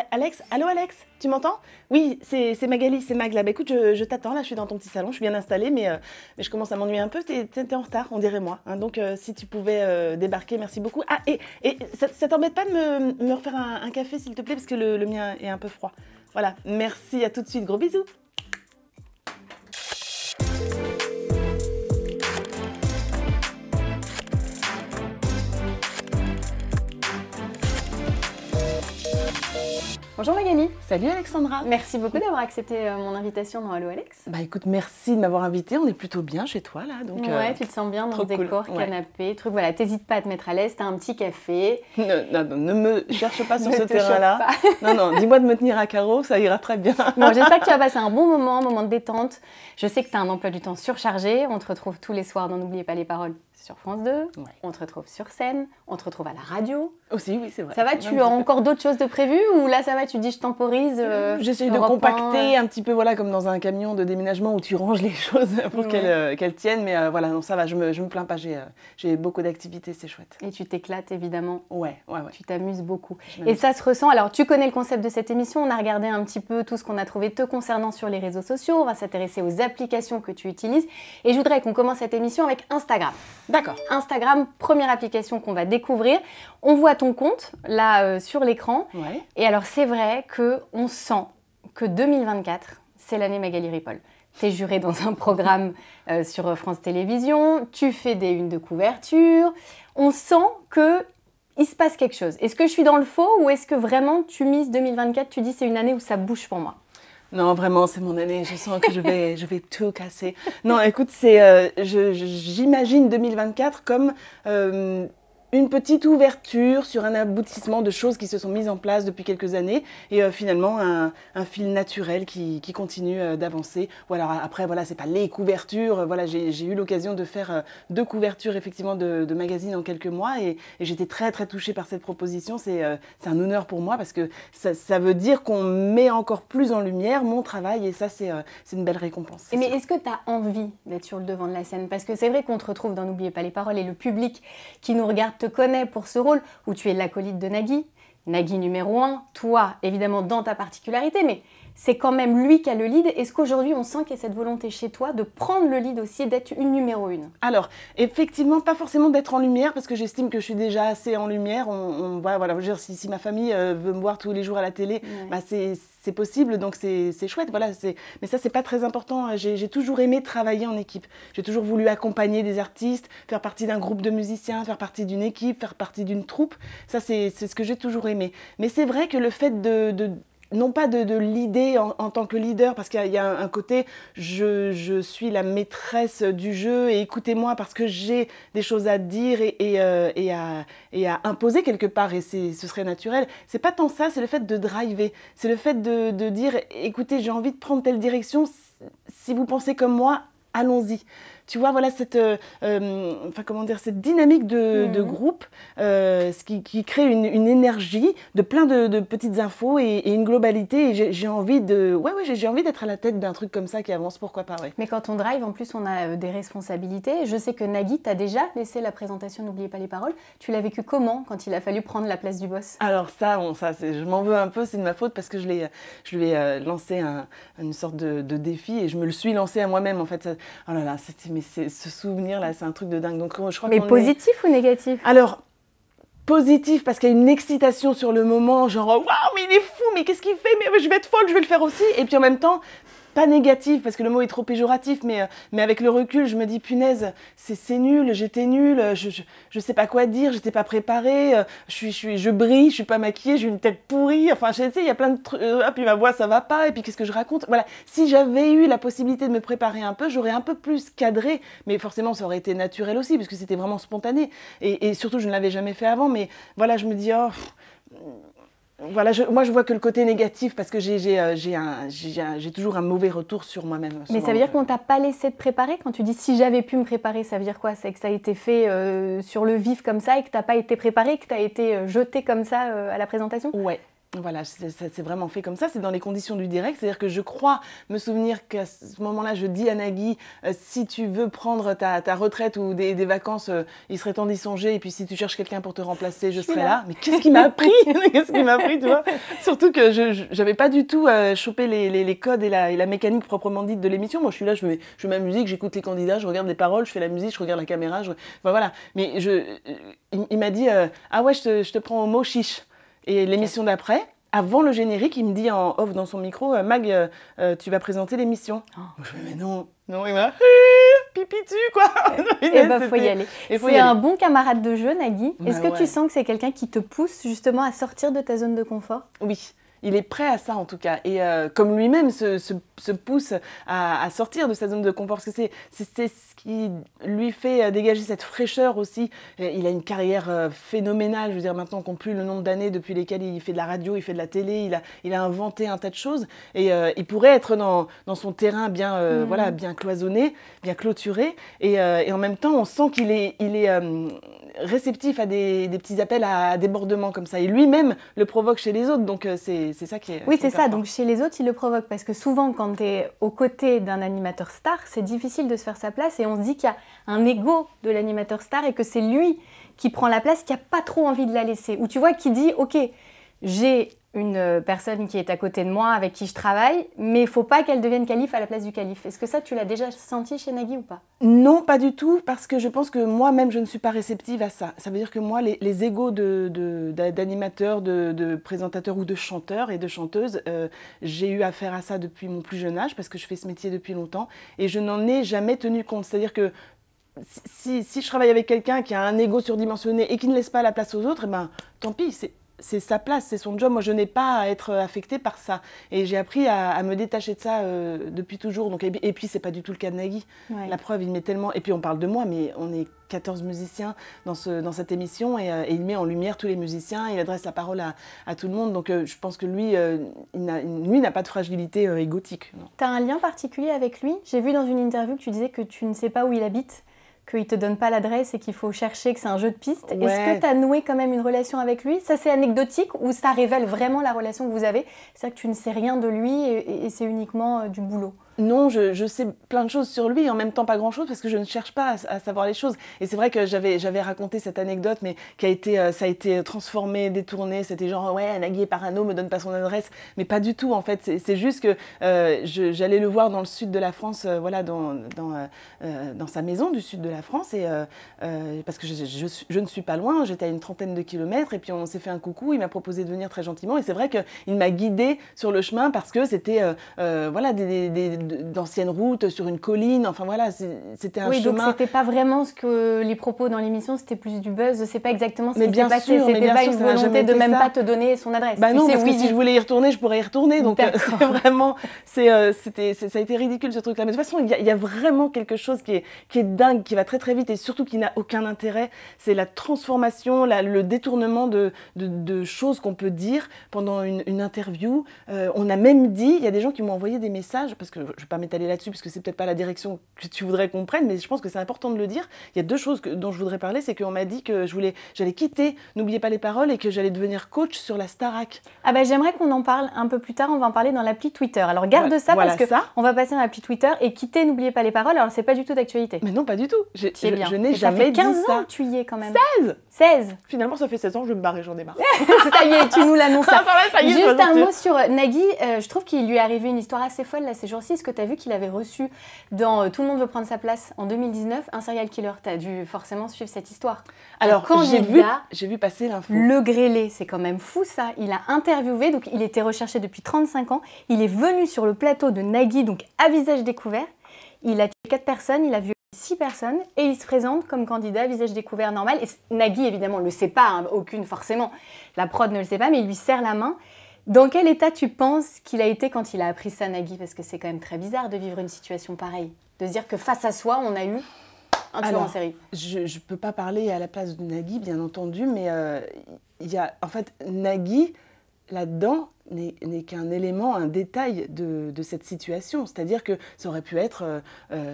Alex? Allô Alex? Tu m'entends? Oui, c'est Magali, c'est Mag là. Bah écoute, je t'attends là, je suis dans ton petit salon, je suis bien installée, mais je commence à m'ennuyer un peu. T'es en retard, on dirait moi. Hein, donc si tu pouvais débarquer, merci beaucoup. Ah, et ça t'embête pas de me refaire un café s'il te plaît, parce que le mien est un peu froid. Voilà, merci, à tout de suite, gros bisous. Bonjour Magali. Salut Alexandra. Merci beaucoup d'avoir accepté mon invitation dans Allo Alex. Bah écoute, merci de m'avoir invitée, on est plutôt bien chez toi là. Donc, ouais, tu te sens bien dans ce décor, cool. Canapé, truc, voilà, t'hésites pas à te mettre à l'aise, t'as un petit café. Non, ne me cherche pas sur ce terrain-là. Non, dis-moi de me tenir à carreau, ça ira très bien. Bon, j'espère que tu vas passer un bon moment de détente. Je sais que tu as un emploi du temps surchargé, on te retrouve tous les soirs dans N'oubliez pas les paroles sur France 2, ouais. On te retrouve sur scène, on te retrouve à la radio. Aussi, oui, c'est vrai. Ça va, tu as encore d'autres choses de prévues ou là ça va, tu dis je temporise J'essaie de compacter un petit peu, voilà, comme dans un camion de déménagement où tu ranges les choses pour qu'elles tiennent, mais voilà, non, ça va, je me plains pas, j'ai beaucoup d'activités, c'est chouette. Et tu t'éclates évidemment. Ouais. Tu t'amuses beaucoup. Et ça se ressent, alors tu connais le concept de cette émission, on a regardé un petit peu tout ce qu'on a trouvé te concernant sur les réseaux sociaux, on va s'intéresser aux applications que tu utilises et je voudrais qu'on commence cette émission avec Instagram. D'accord. Instagram, première application qu'on va découvrir. On voit ton compte là sur l'écran. Ouais. Et alors c'est vrai qu'on sent que 2024, c'est l'année Magali Ripoll. Tu es jurée dans un programme sur France Télévisions, tu fais des unes de couverture. On sent qu'il se passe quelque chose. Est-ce que je suis dans le faux ou est-ce que vraiment tu mises 2024, tu dis c'est une année où ça bouge pour moi? Non, vraiment, c'est mon année. Je sens que je vais tout casser. Non, écoute, j'imagine 2024 comme une petite ouverture sur un aboutissement de choses qui se sont mises en place depuis quelques années et finalement un fil naturel qui continue d'avancer. Voilà, après, voilà, c'est pas les couvertures. Voilà, j'ai eu l'occasion de faire 2 couvertures effectivement de magazines en quelques mois et j'étais très touchée par cette proposition. C'est un honneur pour moi parce que ça veut dire qu'on met encore plus en lumière mon travail et ça, c'est une belle récompense. Mais est-ce que tu as envie d'être sur le devant de la scène? Parce que c'est vrai qu'on te retrouve dans N'oubliez pas les paroles et le public qui nous regarde te connaît pour ce rôle où tu es l'acolyte de Nagui. Nagui numéro 1, toi évidemment dans ta particularité, mais c'est quand même lui qui a le lead. Est-ce qu'aujourd'hui on sent qu'il y a cette volonté chez toi de prendre le lead aussi, d'être une numéro 1? Alors, effectivement, pas forcément d'être en lumière, parce que j'estime que je suis déjà assez en lumière. Voilà, je veux dire, si ma famille veut me voir tous les jours à la télé, bah c'est possible, donc c'est chouette. Voilà, mais ça, c'est pas très important. J'ai toujours aimé travailler en équipe. J'ai toujours voulu accompagner des artistes, faire partie d'un groupe de musiciens, faire partie d'une équipe, faire partie d'une troupe. Ça, c'est ce que j'ai toujours aimé. Mais c'est vrai que le fait non pas de l'idée en tant que leader, parce qu'il y a un côté, je suis la maîtresse du jeu et écoutez-moi parce que j'ai des choses à dire et à imposer quelque part et ce serait naturel. C'est pas tant ça, c'est le fait de driver, c'est le fait de dire écoutez, j'ai envie de prendre telle direction, si vous pensez comme moi, allons-y. Tu vois, voilà cette dynamique de groupe, ce qui crée une énergie de plein de petites infos et une globalité. Et j'ai envie d'être à la tête d'un truc comme ça qui avance, pourquoi pas, ouais. Mais quand on drive, en plus, on a des responsabilités. Je sais que Nagui t'a déjà laissé la présentation N'oubliez pas les paroles. Tu l'as vécu comment quand il a fallu prendre la place du boss? Alors je m'en veux un peu, c'est de ma faute parce que je lui ai lancé une sorte de défi et je me le suis lancé à moi-même en fait. Oh là là, ce souvenir-là, c'est un truc de dingue. Donc, je crois mais positif ou négatif? Alors, positif parce qu'il y a une excitation sur le moment, genre waouh, mais il est fou, mais qu'est-ce qu'il fait? Mais je vais être folle, je vais le faire aussi. Et puis en même temps, pas négatif parce que le mot est trop péjoratif, mais avec le recul, je me dis punaise, c'est nul, j'étais nulle, je sais pas quoi dire, j'étais pas préparée, je brille, je suis pas maquillée, j'ai une tête pourrie, enfin je sais, il y a plein de trucs, puis ma voix ça va pas, et puis qu'est-ce que je raconte? Voilà, si j'avais eu la possibilité de me préparer un peu, j'aurais un peu plus cadré, mais forcément ça aurait été naturel aussi, parce que c'était vraiment spontané, et surtout je ne l'avais jamais fait avant, mais voilà, je me dis voilà, moi je vois que le côté négatif parce que j'ai toujours un mauvais retour sur moi-même. Mais ça veut dire qu'on t'a pas laissé te préparer? Quand tu dis si j'avais pu me préparer, ça veut dire quoi? C'est que ça a été fait sur le vif comme ça et que t'as pas été préparé, que t'as été jeté comme ça à la présentation? Ouais. Voilà, ça s'est vraiment fait comme ça, c'est dans les conditions du direct, c'est-à-dire que je crois me souvenir qu'à ce moment-là, je dis à Nagui, si tu veux prendre ta retraite ou des vacances, il serait temps d'y songer, et puis si tu cherches quelqu'un pour te remplacer, je serai là. Mais qu'est-ce qui m'a appris? Qu'est-ce qui m'a appris, tu vois? Surtout que je n'avais pas du tout chopé les codes et la mécanique proprement dite de l'émission. Moi, je suis là, je fais ma musique, j'écoute les candidats, je regarde les paroles, je fais la musique, je regarde la caméra, enfin, voilà. Mais il m'a dit, ah ouais, je te prends au mot chiche. Et l'émission d'après, avant le générique, il me dit en off dans son micro, Mag, tu vas présenter l'émission. Oh. Je fais, mais non, il m'a pipitu, quoi. Et bah, faut y aller. C'est un bon camarade de jeu, Nagui. Est-ce que tu sens que c'est quelqu'un qui te pousse justement à sortir de ta zone de confort? Oui. Il est prêt à ça en tout cas, et comme lui-même se pousse à sortir de sa zone de confort, parce que c'est ce qui lui fait dégager cette fraîcheur aussi. Il a une carrière phénoménale, je veux dire, maintenant on compte plus le nombre d'années depuis lesquelles il fait de la radio, il fait de la télé, il a inventé un tas de choses, et il pourrait être dans son terrain bien, voilà, bien cloisonné, bien clôturé, et en même temps on sent qu'il est réceptif à des petits appels à débordement comme ça, et lui-même le provoque chez les autres, donc c'est ça qui est... Oui, c'est ça, donc chez les autres, il le provoque, parce que souvent, quand tu es aux côtés d'un animateur star, c'est difficile de se faire sa place, et on se dit qu'il y a un ego de l'animateur star, et que c'est lui qui prend la place, qui n'a pas trop envie de la laisser. Ou tu vois, qui dit, ok, j'ai une personne qui est à côté de moi, avec qui je travaille, mais il ne faut pas qu'elle devienne calife à la place du calife. Est-ce que ça, tu l'as déjà senti chez Nagui ou pas? Non, pas du tout, parce que je pense que moi-même, je ne suis pas réceptive à ça. Ça veut dire que moi, les égos d'animateurs, de présentateurs ou de chanteurs et de chanteuses, j'ai eu affaire à ça depuis mon plus jeune âge, parce que je fais ce métier depuis longtemps, et je n'en ai jamais tenu compte. C'est-à-dire que si je travaille avec quelqu'un qui a un ego surdimensionné et qui ne laisse pas la place aux autres, eh ben, tant pis, c'est sa place, c'est son job. Moi, je n'ai pas à être affectée par ça. Et j'ai appris à me détacher de ça depuis toujours. Donc, et puis, c'est pas du tout le cas de Nagui. Ouais. La preuve, il met tellement... Et puis, on parle de moi, mais on est 14 musiciens dans cette émission. Et il met en lumière tous les musiciens. Il adresse la parole à tout le monde. Donc, je pense que lui, il n'a pas de fragilité égotique. Tu as un lien particulier avec lui? J'ai vu dans une interview que tu disais que tu ne sais pas où il habite, qu'il ne te donne pas l'adresse et qu'il faut chercher, que c'est un jeu de piste. Ouais. Est-ce que tu as noué quand même une relation avec lui? Ça, c'est anecdotique ou ça révèle vraiment la relation que vous avez? C'est-à-dire que tu ne sais rien de lui et c'est uniquement du boulot? Non, je sais plein de choses sur lui et en même temps pas grand-chose parce que je ne cherche pas à savoir les choses. Et c'est vrai que j'avais raconté cette anecdote, mais ça a été transformé, détourné. C'était genre, ouais, Nagui est parano, me donne pas son adresse. Mais pas du tout, en fait. C'est juste que j'allais le voir dans le sud de la France, voilà, dans sa maison du sud de la France. Et, parce que je ne suis pas loin, j'étais à une trentaine de kilomètres. Et puis on s'est fait un coucou, il m'a proposé de venir très gentiment. Et c'est vrai qu'il m'a guidée sur le chemin parce que c'était voilà, d'anciennes routes sur une colline, enfin voilà, c'était un chemin. Oui, donc c'était pas vraiment ce que les propos dans l'émission, c'était plus du buzz, c'est pas exactement ce qui s'est passé, c'était pas une volonté de même pas te donner son adresse. Bah non, parce que si je voulais y retourner, je pourrais y retourner, donc c'est vraiment, ça a été ridicule ce truc-là. Mais de toute façon, il y a vraiment quelque chose qui est dingue, qui va très très vite et surtout qui n'a aucun intérêt, c'est la transformation, le détournement de choses qu'on peut dire pendant une interview. On a même dit, il y a des gens qui m'ont envoyé des messages, parce que je ne vais pas m'étaler là-dessus, parce que c'est peut-être pas la direction que tu voudrais qu'on prenne, mais je pense que c'est important de le dire. Il y a deux choses dont je voudrais parler, c'est qu'on m'a dit que j'allais quitter N'oubliez pas les paroles et que j'allais devenir coach sur la Starac. Ah bah j'aimerais qu'on en parle un peu plus tard, on va en parler dans l'appli Twitter. Alors garde ça parce que on va passer dans l'appli Twitter et quitter N'oubliez pas les paroles, alors c'est pas du tout d'actualité. Mais non, pas du tout. Je n'ai jamais dit ça. Ça fait 15 ans que tu y es quand même. 16 Finalement, ça fait 16 ans, je vais me barrer, j'en ai marre. Ça y est, tu nous l'annonces là. Ça y est, juste un mot sur Nagui, je trouve qu'il lui est arrivé une histoire assez folle là ces jours-ci. Est-ce que tu as vu qu'il avait reçu dans Tout le monde veut prendre sa place en 2019 un serial killer? Tu as dû forcément suivre cette histoire. Alors, j'ai vu passer l'info. Le grêlé, c'est quand même fou ça. Il a interviewé, donc il était recherché depuis 35 ans. Il est venu sur le plateau de Nagui, donc à visage découvert. Il a tué 4 personnes, il a violé 6 personnes et il se présente comme candidat à visage découvert normal. Et Nagui, évidemment, ne le sait pas, hein, aucune forcément. La prod ne le sait pas, mais il lui serre la main. Dans quel état tu penses qu'il a été quand il a appris ça, Nagui? Parce que c'est quand même très bizarre de vivre une situation pareille. De se dire que face à soi, on a eu un tueur en série. Je ne peux pas parler à la place de Nagui, bien entendu, mais il y a, en fait, Nagui, là-dedans, n'est qu'un élément, un détail de cette situation. C'est-à-dire que ça aurait pu être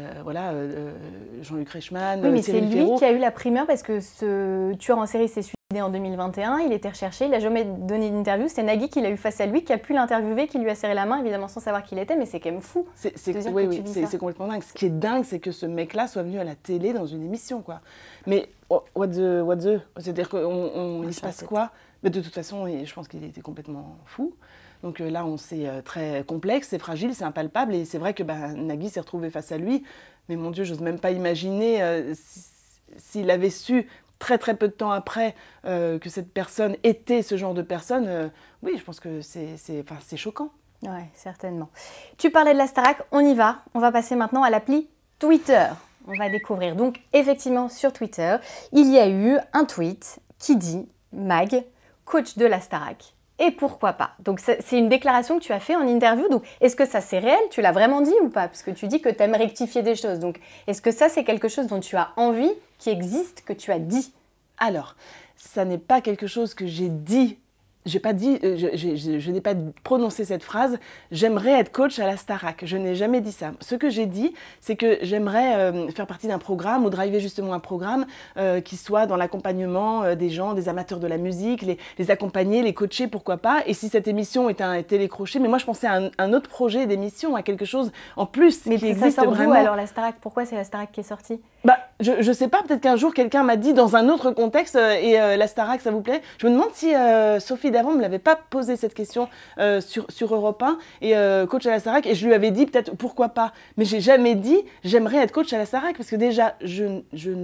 Jean-Luc Reichmann, oui, mais c'est lui qui a eu la primeur parce que ce tueur en série s'est suicidé décédé en 2021, il était recherché, il n'a jamais donné d'interview. C'est Nagui qui l'a eu face à lui, qui a pu l'interviewer, qui lui a serré la main, évidemment sans savoir qui il était, mais c'est quand même fou. C'est complètement dingue. Ce qui est dingue, c'est que ce mec-là soit venu à la télé dans une émission, quoi. Mais what the... C'est-à-dire qu'il se passe quoi? Mais de toute façon, je pense qu'il était complètement fou. Donc là, c'est très complexe, c'est fragile, c'est impalpable. Et c'est vrai que Nagui s'est retrouvé face à lui. Mais mon Dieu, j'ose même pas imaginer s'il avait su très très peu de temps après que cette personne était ce genre de personne. Oui, je pense que c'est choquant. Oui, certainement. Tu parlais de la Starac, on y va. On va passer maintenant à l'appli Twitter. On va découvrir. Donc effectivement, sur Twitter, il y a eu un tweet qui dit « Mag, coach de la Starac ». Et pourquoi pas? Donc c'est une déclaration que tu as fait en interview. Donc est-ce que ça c'est réel? Tu l'as vraiment dit ou pas? Parce que tu dis que tu aimes rectifier des choses. Donc est-ce que ça c'est quelque chose dont tu as envie, qui existe, que tu as dit? Alors, ça n'est pas quelque chose que j'ai dit. J'ai pas dit, je n'ai pas prononcé cette phrase « j'aimerais être coach à la Starac ». Je n'ai jamais dit ça. Ce que j'ai dit, c'est que j'aimerais faire partie d'un programme ou driver justement un programme qui soit dans l'accompagnement des gens, des amateurs de la musique, les accompagner, les coacher, pourquoi pas. Et si cette émission est un télécrochet, mais moi je pensais à un autre projet d'émission, à quelque chose en plus mais qui existe vraiment. Mais ça sort d'où alors la Starac? Pourquoi c'est la Starac qui est sortie? Je sais pas, peut-être qu'un jour quelqu'un m'a dit dans un autre contexte la Starac ça vous plaît? Je me demande si Sophie Davant ne me l'avait pas posé cette question sur Europe 1 et coach à la Starac et je lui avais dit peut-être pourquoi pas. Mais j'ai jamais dit j'aimerais être coach à la Starac parce que déjà je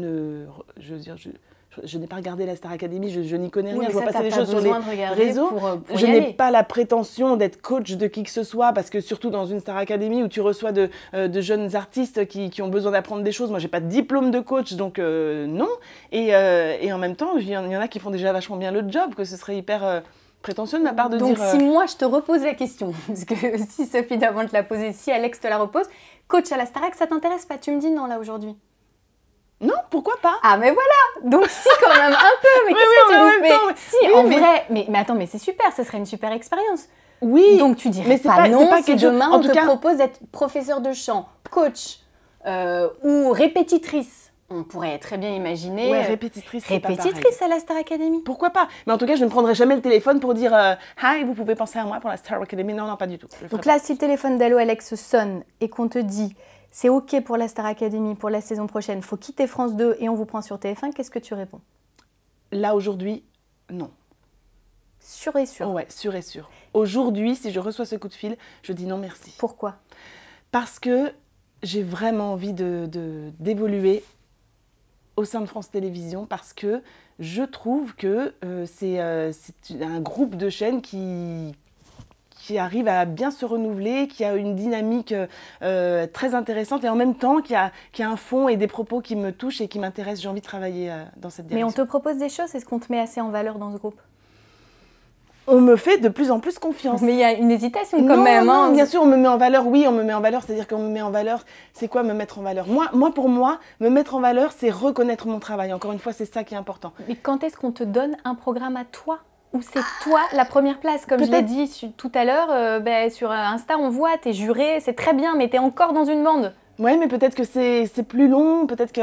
n'ai pas regardé la Star Academy, je n'y connais rien, je vois passer les choses sur les réseaux. Je n'ai pas la prétention d'être coach de qui que ce soit, parce que surtout dans une Star Academy où tu reçois de jeunes artistes qui ont besoin d'apprendre des choses, moi j'ai pas de diplôme de coach, donc non. Et en même temps, il y en a qui font déjà vachement bien le job, que ce serait hyper prétentieux de ma part de donc, dire... Donc si moi je te repose la question, parce que si Sophie Davant te l'a posée, si Alex te la repose, coach à la Starac, ça t'intéresse pas? Tu me dis non là aujourd'hui? Non, pourquoi pas? Ah mais voilà. Donc si quand même un peu, mais qu'est-ce que tu nous fais? Si, en vrai, mais attends, mais c'est super, ce serait une super expérience. Oui. Donc tu dirais pas non si demain on te propose d'être professeur de chant, coach ou répétitrice. On pourrait très bien imaginer répétitrice à la Star Academy. Pourquoi pas? Mais en tout cas, je ne prendrai jamais le téléphone pour dire hi, vous pouvez penser à moi pour la Star Academy. Non, pas du tout. Donc là, si le téléphone d'Allo Alex sonne et qu'on te dit c'est OK pour la Star Academy pour la saison prochaine, il faut quitter France 2 et on vous prend sur TF1, qu'est-ce que tu réponds? Là, aujourd'hui, non. Sûr et sûr? Ouais, sûr et sûr. Aujourd'hui, si je reçois ce coup de fil, je dis non merci. Pourquoi? Parce que j'ai vraiment envie d'évoluer au sein de France Télévisions, parce que je trouve que c'est un groupe de chaînes qui arrive à bien se renouveler, qui a une dynamique très intéressante et en même temps qui a un fond et des propos qui me touchent et qui m'intéressent. J'ai envie de travailler dans cette direction. Mais on te propose des choses, est-ce qu'on te met assez en valeur dans ce groupe? On me fait de plus en plus confiance. Mais il y a une hésitation quand même. Non, bien sûr, on me met en valeur. Oui, on me met en valeur. C'est-à-dire qu'on me met en valeur. C'est quoi me mettre en valeur? Pour moi, me mettre en valeur, c'est reconnaître mon travail. Encore une fois, c'est ça qui est important. Mais quand est-ce qu'on te donne un programme à toi? Ou c'est toi la première place? Comme je l'ai dit tout à l'heure, sur Insta, on voit, t'es juré, c'est très bien, mais t'es encore dans une bande. Ouais, mais peut-être que c'est plus long, peut-être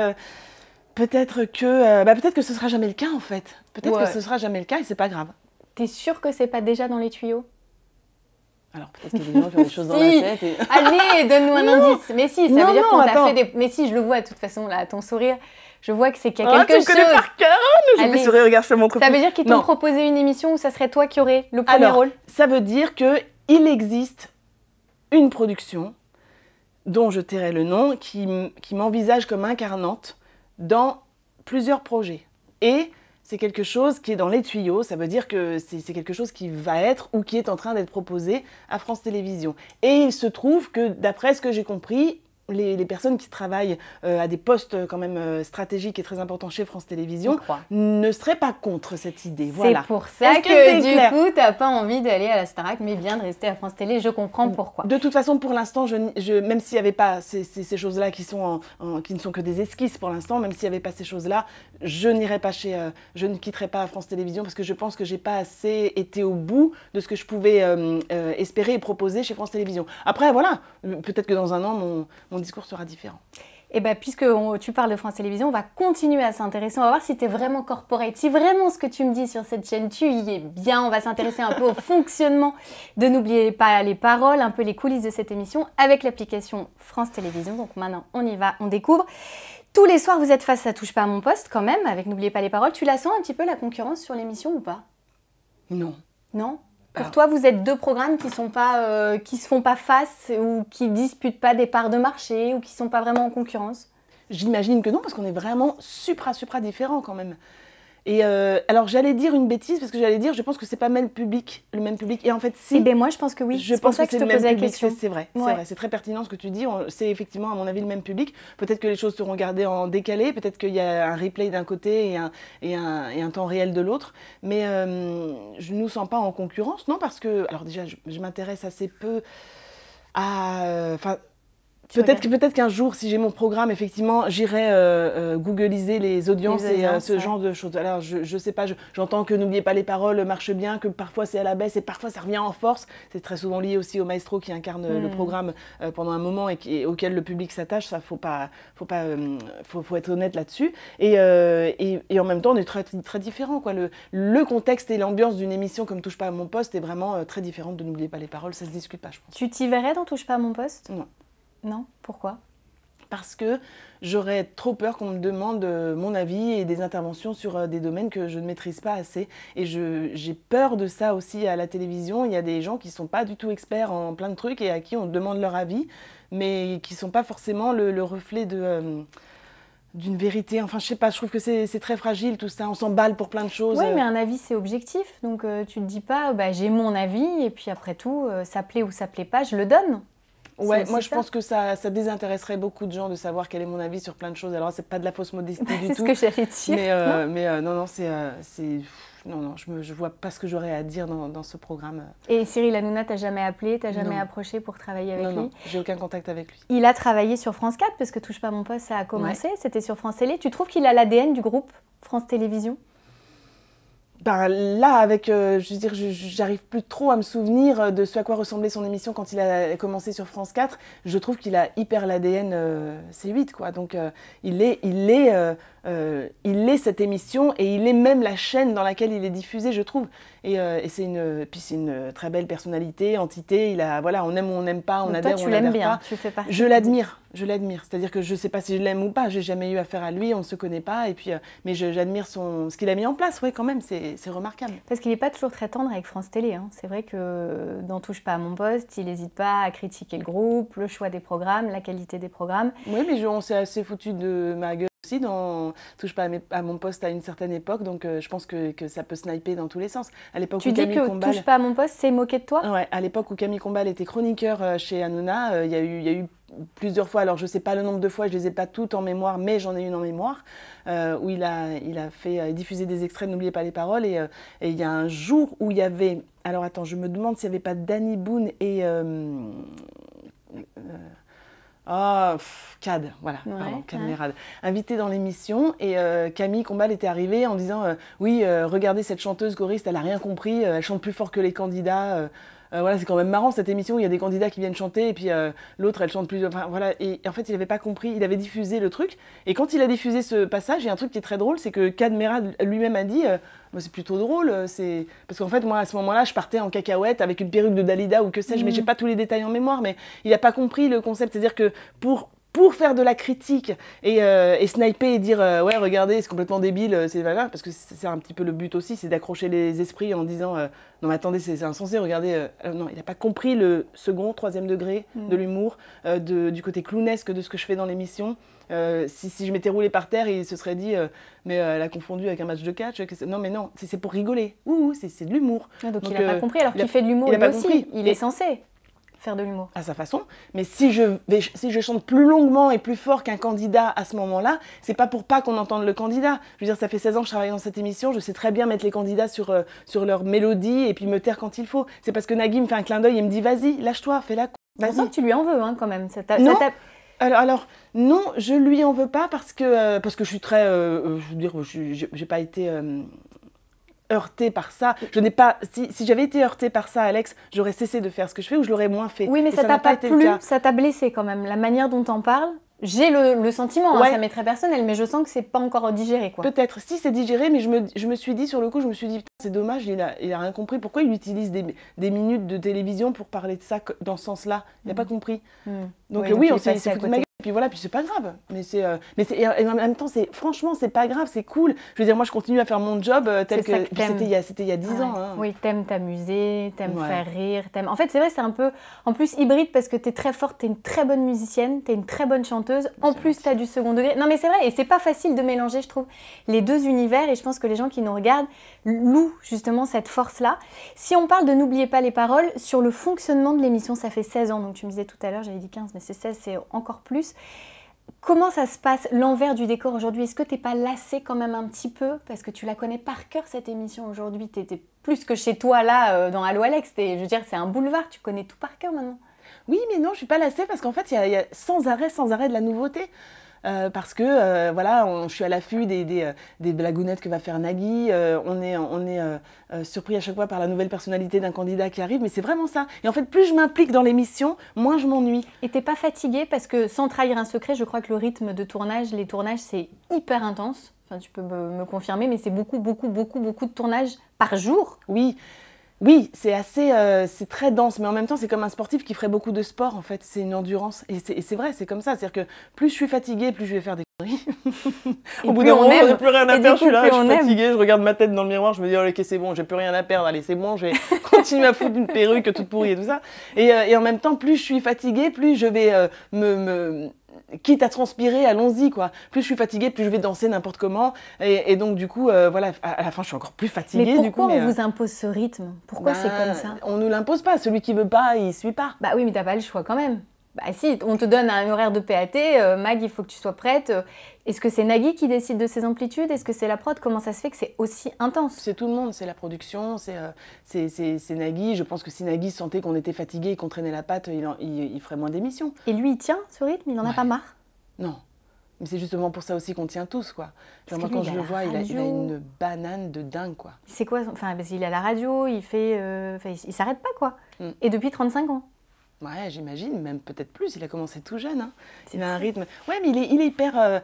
que ce sera jamais le cas en fait. Peut-être que ce sera jamais le cas et c'est pas grave. T'es sûre que c'est pas déjà dans les tuyaux? Alors peut-être qu'il y a des gens qui ont des choses dans la tête. Et... Allez, donne-nous un indice. Mais si, ça veut dire qu'on t'a fait des... Mais si, je le vois de toute façon, là, à ton sourire. Je vois que c'est qu'il y a quelque chose. Tu me connais par cœur. Je me souris, regarde, je te montre. Ça veut dire qu'ils t'ont proposé une émission où ça serait toi qui aurais le premier rôle? Ça veut dire qu'il existe une production dont je tairai le nom, qui m'envisage comme incarnante dans plusieurs projets. Et c'est quelque chose qui est dans les tuyaux, ça veut dire que c'est quelque chose qui va être ou qui est en train d'être proposé à France Télévisions. Et il se trouve que, d'après ce que j'ai compris, les personnes qui travaillent à des postes quand même stratégiques et très importants chez France Télévisions ne seraient pas contre cette idée. Voilà. C'est pour ça que du coup, tu n'as pas envie d'aller à la Starac, mais bien de rester à France Télé. Je comprends pourquoi. De toute façon, pour l'instant, même s'il n'y avait pas ces choses-là qui ne sont que des esquisses pour l'instant, même s'il n'y avait pas ces choses-là, je ne quitterai pas France Télévisions parce que je pense que je n'ai pas assez été au bout de ce que je pouvais espérer et proposer chez France Télévisions. Après, voilà, peut-être que dans un an, mon discours sera différent. Et bien, puisque tu parles de France Télévisions, on va continuer à s'intéresser. On va voir si tu es vraiment corporate. Si vraiment ce que tu me dis sur cette chaîne, tu y es bien. On va s'intéresser un peu au fonctionnement de N'oubliez pas les paroles, un peu les coulisses de cette émission avec l'application France Télévisions. Donc maintenant, on y va, on découvre. Tous les soirs, vous êtes face à Touche pas à mon poste quand même, avec N'oubliez pas les paroles. Tu la sens un petit peu la concurrence sur l'émission ou pas? Non. Non? Pour toi, vous êtes deux programmes qui se font pas face ou qui disputent pas des parts de marché ou qui sont pas vraiment en concurrence? J'imagine que non, parce qu'on est vraiment supra différents quand même. Et alors j'allais dire une bêtise, parce que je pense que c'est pas le même public. Et en fait, si. Eh bien moi, je pense que oui. C'est pour ça que je te posais la question. C'est vrai, c'est très pertinent ce que tu dis. C'est effectivement, à mon avis, le même public. Peut-être que les choses seront gardées en décalé, peut-être qu'il y a un replay d'un côté et un temps réel de l'autre. Mais je ne nous sens pas en concurrence, non, parce que, alors déjà, je m'intéresse assez peu à. Peut-être qu'un jour, si j'ai mon programme, effectivement, j'irai googliser les audiences et ce genre de choses. Alors, je sais pas, j'entends que N'oubliez pas les paroles marche bien, que parfois c'est à la baisse et parfois ça revient en force. C'est très souvent lié aussi au maestro qui incarne le programme pendant un moment et auquel le public s'attache. Ça, faut être honnête là-dessus. Et en même temps, on est très différents, quoi. Le contexte et l'ambiance d'une émission comme Touche pas à mon poste est vraiment très différente de N'oubliez pas les paroles. Ça se discute pas, je pense. Tu t'y verrais dans Touche pas à mon poste? Non. Non, pourquoi? Parce que j'aurais trop peur qu'on me demande mon avis et des interventions sur des domaines que je ne maîtrise pas assez. Et j'ai peur de ça aussi à la télévision. Il y a des gens qui ne sont pas du tout experts en plein de trucs et à qui on demande leur avis, mais qui ne sont pas forcément le reflet d'une vérité. Enfin, je sais pas, je trouve que c'est très fragile tout ça. On s'emballe pour plein de choses. Oui, mais un avis, c'est objectif. Donc, tu ne te dis pas, j'ai mon avis et puis après tout, ça plaît ou ça plaît pas, je le donne. Ouais, moi je pense que ça désintéresserait beaucoup de gens de savoir quel est mon avis sur plein de choses. Alors c'est pas de la fausse modestie du tout. C'est ce que j'allais dire. Mais non, non, je vois pas ce que j'aurais à dire dans ce programme. Et Cyril Hanouna t'a jamais appelé, t'a jamais approché pour travailler avec lui? Non, j'ai aucun contact avec lui. Il a travaillé sur France 4 parce que Touche pas à mon poste, ça a commencé. Ouais. C'était sur France Télé. Tu trouves qu'il a l'ADN du groupe France Télévisions? Ben là, j'arrive plus trop à me souvenir de ce à quoi ressemblait son émission quand il a commencé sur France 4. Je trouve qu'il a hyper l'ADN C8, quoi. Donc il est cette émission et il est même la chaîne dans laquelle il est diffusé, je trouve. Et c'est une très belle personnalité, entité. On aime ou on n'aime pas, on adhère ou on n'adhère pas. Tu l'aimes bien, tu fais partie. Je l'admire. C'est-à-dire que je ne sais pas si je l'aime ou pas. J'ai jamais eu affaire à lui, on ne se connaît pas. Et puis, mais j'admire ce qu'il a mis en place. Ouais, quand même, c'est remarquable. Parce qu'il n'est pas toujours très tendre avec France Télé. Hein. C'est vrai que dans Touche pas à mon poste, il n'hésite pas à critiquer le groupe, le choix des programmes, la qualité des programmes. Oui, mais on s'est assez foutu de ma gueule aussi dans Touche pas à mon poste à une certaine époque. Donc, je pense que ça peut sniper dans tous les sens. À l'époque tu dis Camille que Combal, Touche pas à mon poste, c'est moqué de toi? Ouais, à l'époque où Camille Combal était chroniqueur chez Hanouna, il y a eu plusieurs fois, alors je ne sais pas le nombre de fois, je ne les ai pas toutes en mémoire, mais j'en ai une en mémoire, où il a fait diffuser des extraits de N'oubliez pas les paroles. Et il y a un jour où il y avait, alors attends, je me demande s'il n'y avait pas Danny Boone et Cad, voilà, Cad Merad, invité dans l'émission, et Camille Combal était arrivée en disant oui, regardez cette chanteuse choriste, elle n'a rien compris, elle chante plus fort que les candidats. Voilà, c'est quand même marrant cette émission où il y a des candidats qui viennent chanter et puis l'autre elle chante plus. Enfin voilà, et en fait il n'avait pas compris, il avait diffusé le truc. Et quand il a diffusé ce passage, il y a un truc qui est très drôle, c'est que Cad Merad lui-même a dit c'est plutôt drôle, parce qu'en fait moi à ce moment-là je partais en cacahuète avec une perruque de Dalida ou que sais-je, mais j'ai pas tous les détails en mémoire, mais il n'a pas compris le concept, c'est-à-dire que pour faire de la critique et sniper et dire ouais regardez c'est complètement débile, c'est pas grave, parce que c'est un petit peu le but aussi, c'est d'accrocher les esprits en disant non mais attendez c'est insensé, regardez, non il n'a pas compris le second, troisième degré de l'humour, du côté clownesque de ce que je fais dans l'émission. Si je m'étais roulée par terre, il se serait dit mais elle a confondu avec un match de catch. Non mais non, c'est pour rigoler, c'est de l'humour. Donc il n'a pas compris, alors qu'il fait de l'humour lui aussi, il est censé faire de l'humour. À sa façon. Mais si je chante plus longuement et plus fort qu'un candidat à ce moment-là, c'est pas pour pas qu'on entende le candidat. Je veux dire, ça fait 16 ans que je travaille dans cette émission, je sais très bien mettre les candidats sur leur mélodie et puis me taire quand il faut. C'est parce que Nagui me fait un clin d'œil et me dit vas-y, lâche-toi, fais-la. On sent que tu lui en veux quand même. Non. Alors, non, je lui en veux pas parce que je suis très... je veux dire, j'ai pas été... heurtée par ça. Je n'ai pas. Si j'avais été heurtée par ça, Alex, j'aurais cessé de faire ce que je fais ou je l'aurais moins fait. Oui, mais ça t'a pas plu, ça t'a blessé quand même. La manière dont t'en parles, J'ai le sentiment, ça m'est très personnel, mais je sens que c'est pas encore digéré, quoi. Peut-être, si c'est digéré, mais je me suis dit, sur le coup, putain, c'est dommage, il a rien compris. Pourquoi il utilise des minutes de télévision pour parler de ça dans ce sens-là? Il n'a pas compris. Donc oui, on s'est foutu de ma gueule. Puis voilà, puis c'est pas grave. Et en même temps, franchement, c'est pas grave, c'est cool. Je veux dire, moi, je continue à faire mon job tel que c'était il y a 10 ans. Hein. Oui, t'aimes t'amuser, t'aimes faire rire. En fait, c'est vrai, c'est un peu, en plus, hybride parce que t'es très forte, t'es une très bonne musicienne, t'es une très bonne chanteuse. En plus, t'as du second degré. Non, mais c'est vrai, et c'est pas facile de mélanger, je trouve, les deux univers. Et je pense que les gens qui nous regardent louent justement cette force-là. Si on parle de N'oubliez pas les paroles, sur le fonctionnement de l'émission, ça fait 16 ans. Donc tu me disais tout à l'heure, j'avais dit 15, mais c'est 16, c'est encore plus. Comment ça se passe, l'envers du décor aujourd'hui? Est-ce que t'es pas lassée quand même un petit peu? Parce que tu la connais par cœur, cette émission, aujourd'hui. T'étais plus que chez toi, là, dans Allo Alex. Je veux dire, c'est un boulevard, tu connais tout par cœur maintenant. Oui, mais non, je suis pas lassée parce qu'en fait, il y a sans arrêt de la nouveauté. Parce que voilà, je suis à l'affût des blagounettes que va faire Nagui. On est surpris à chaque fois par la nouvelle personnalité d'un candidat qui arrive, mais c'est vraiment ça. Et en fait, plus je m'implique dans l'émission, moins je m'ennuie. Et t'es pas fatiguée? Parce que sans trahir un secret, je crois que le rythme de tournage, les tournages, c'est hyper intense. Enfin, tu peux me confirmer, mais c'est beaucoup de tournages par jour. Oui, c'est c'est très dense, mais en même temps, c'est comme un sportif qui ferait beaucoup de sport, en fait. C'est une endurance. Et c'est vrai, c'est comme ça. C'est-à-dire que plus je suis fatiguée, plus je vais faire des conneries. Au bout d'un moment, je n'ai plus rien à perdre. Je suis là, je suis fatiguée, je regarde ma tête dans le miroir, je me dis, oh, ok, c'est bon, j'ai plus rien à perdre. Allez, c'est bon, je vais continuer à foutre une perruque toute pourrie et tout ça. Et en même temps, plus je suis fatiguée, plus je vais quitte à transpirer, allons-y, quoi. Plus je suis fatiguée, plus je vais danser n'importe comment. Et donc, du coup, voilà, à la fin, je suis encore plus fatiguée. Mais pourquoi on vous impose ce rythme? Pourquoi c'est comme ça? On ne nous l'impose pas. Celui qui veut pas, il suit pas. Bah oui, mais t'as pas le choix quand même. Bah si, on te donne un horaire de PAT, Mag, il faut que tu sois prête. Est-ce que c'est Nagui qui décide de ses amplitudes? Est-ce que c'est la prod? Comment ça se fait que c'est aussi intense? C'est tout le monde, c'est la production, c'est Nagui. Je pense que si Nagui sentait qu'on était fatigué et qu'on traînait la patte, il ferait moins d'émissions. Et lui, il tient ce rythme? Il en a pas marre? Non. Mais c'est justement pour ça aussi qu'on tient tous, quoi. Genre, moi, quand je le vois, il a une banane de dingue, quoi. C'est quoi? Enfin, parce qu'il a la radio, il s'arrête pas, quoi. Et depuis 35 ans. Ouais, j'imagine, même peut-être plus. Il a commencé tout jeune. Hein. Il a un rythme. Ouais, mais il est hyper.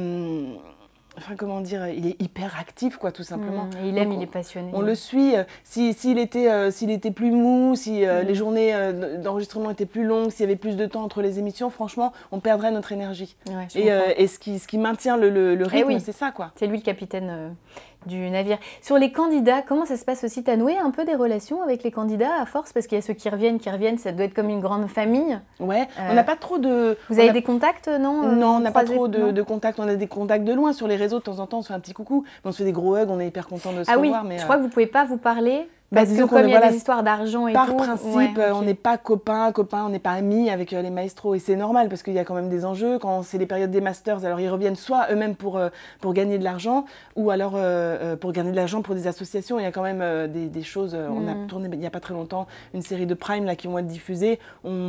Enfin, comment dire, il est hyper actif, quoi, tout simplement. Et il aime, il est passionné. On le suit. S'il était plus mou, si les journées d'enregistrement étaient plus longues, s'il y avait plus de temps entre les émissions, franchement, on perdrait notre énergie. Ouais, et ce qui maintient le rythme, c'est ça, quoi. C'est lui le capitaine du navire. Sur les candidats, comment ça se passe aussi? T'as noué un peu des relations avec les candidats à force? Parce qu'il y a ceux qui reviennent, ça doit être comme une grande famille. Ouais, on n'a pas trop de... Vous avez des contacts, non? Non, on n'a pas trop de contacts. On a des contacts de loin sur les réseaux. De temps en temps, on se fait un petit coucou. On se fait des gros hugs, on est hyper contents de se revoir. Mais je crois que vous ne pouvez pas vous parler. Parce que comme il y a des histoires d'argent et tout... Par principe, on n'est pas copains, on n'est pas amis avec les maestros. Et c'est normal parce qu'il y a quand même des enjeux. Quand c'est les périodes des masters, alors ils reviennent soit eux-mêmes pour gagner de l'argent, ou alors pour gagner de l'argent pour des associations. Il y a quand même des choses... On a tourné il n'y a pas très longtemps une série de Prime là, qui vont être diffusées.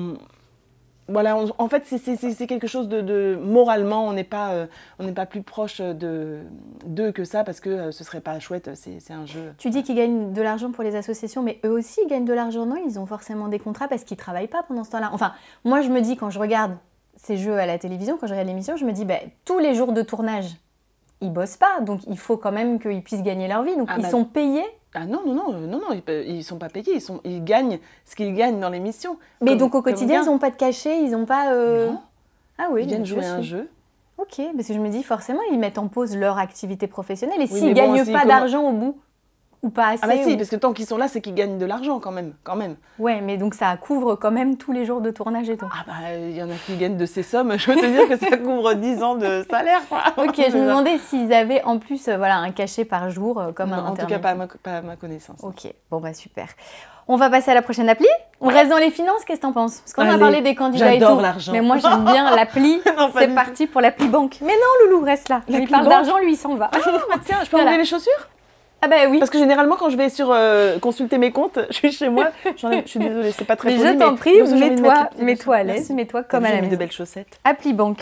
Voilà, en fait, c'est quelque chose moralement, on n'est pas plus proche d'eux que ça parce que ce serait pas chouette, c'est un jeu. Tu dis qu'ils gagnent de l'argent pour les associations, mais eux aussi ils gagnent de l'argent, non? Ils ont forcément des contrats parce qu'ils travaillent pas pendant ce temps-là. Enfin, moi je me dis quand je regarde ces jeux à la télévision, quand je regarde l'émission, je me dis tous les jours de tournage, ils bossent pas, donc il faut quand même qu'ils puissent gagner leur vie, donc ils sont payés. Ah non, ils sont pas payés, ils gagnent ce qu'ils gagnent dans l'émission. Mais donc au quotidien, ils n'ont pas de cachet, ils n'ont pas... Non. Ah oui, ils viennent jouer un jeu. Ok, parce que je me dis forcément, ils mettent en pause leur activité professionnelle, et s'ils ne gagnent pas d'argent au bout, ou pas assez... Ah bah si, parce que tant qu'ils sont là, c'est qu'ils gagnent de l'argent quand même. Ouais, mais donc ça couvre quand même tous les jours de tournage et tout. Ah bah, il y en a qui gagnent de ces sommes, je peux te dire que ça couvre 10 ans de salaire, quoi. Ok, je me demandais s'ils avaient en plus un cachet par jour, comme un internet. En tout cas, pas à ma connaissance. Ok, bon bah super. On va passer à la prochaine appli. On reste dans les finances, qu'est-ce que t'en penses? Parce qu'on a parlé des candidats et tout. J'adore l'argent. Mais moi j'aime bien l'appli. C'est parti pour l'appli banque. Mais non, Loulou, reste là. Il parle d'argent, lui il s'en va. Ah, bah tiens, je peux enlever les chaussures? Ah bah oui. Parce que généralement, quand je vais sur consulter mes comptes, je suis chez moi. Je suis désolée, c'est pas très poli. Mais je t'en prie, mets-toi à l'aise, mets-toi comme à la maison. de belles chaussettes. Appli banque.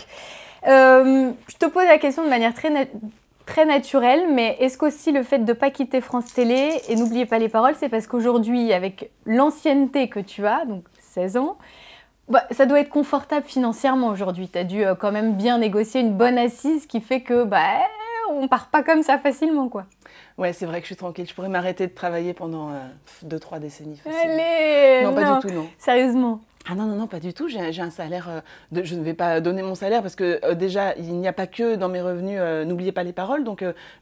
Je te pose la question de manière très naturelle, mais est-ce qu'aussi le fait de ne pas quitter France Télé, et n'oubliez pas les paroles, c'est parce qu'aujourd'hui, avec l'ancienneté que tu as, donc 16 ans, Bah, ça doit être confortable financièrement aujourd'hui. Tu as dû quand même bien négocier une bonne assise qui fait que on part pas comme ça facilement, quoi. Ouais, c'est vrai que je suis tranquille. Je pourrais m'arrêter de travailler pendant 2-3 décennies facile. Allez, non, pas du tout, non. Sérieusement. Ah non, pas du tout. J'ai un salaire. Je ne vais pas donner mon salaire parce que déjà, il n'y a pas que dans mes revenus. N'oubliez pas les paroles. Donc,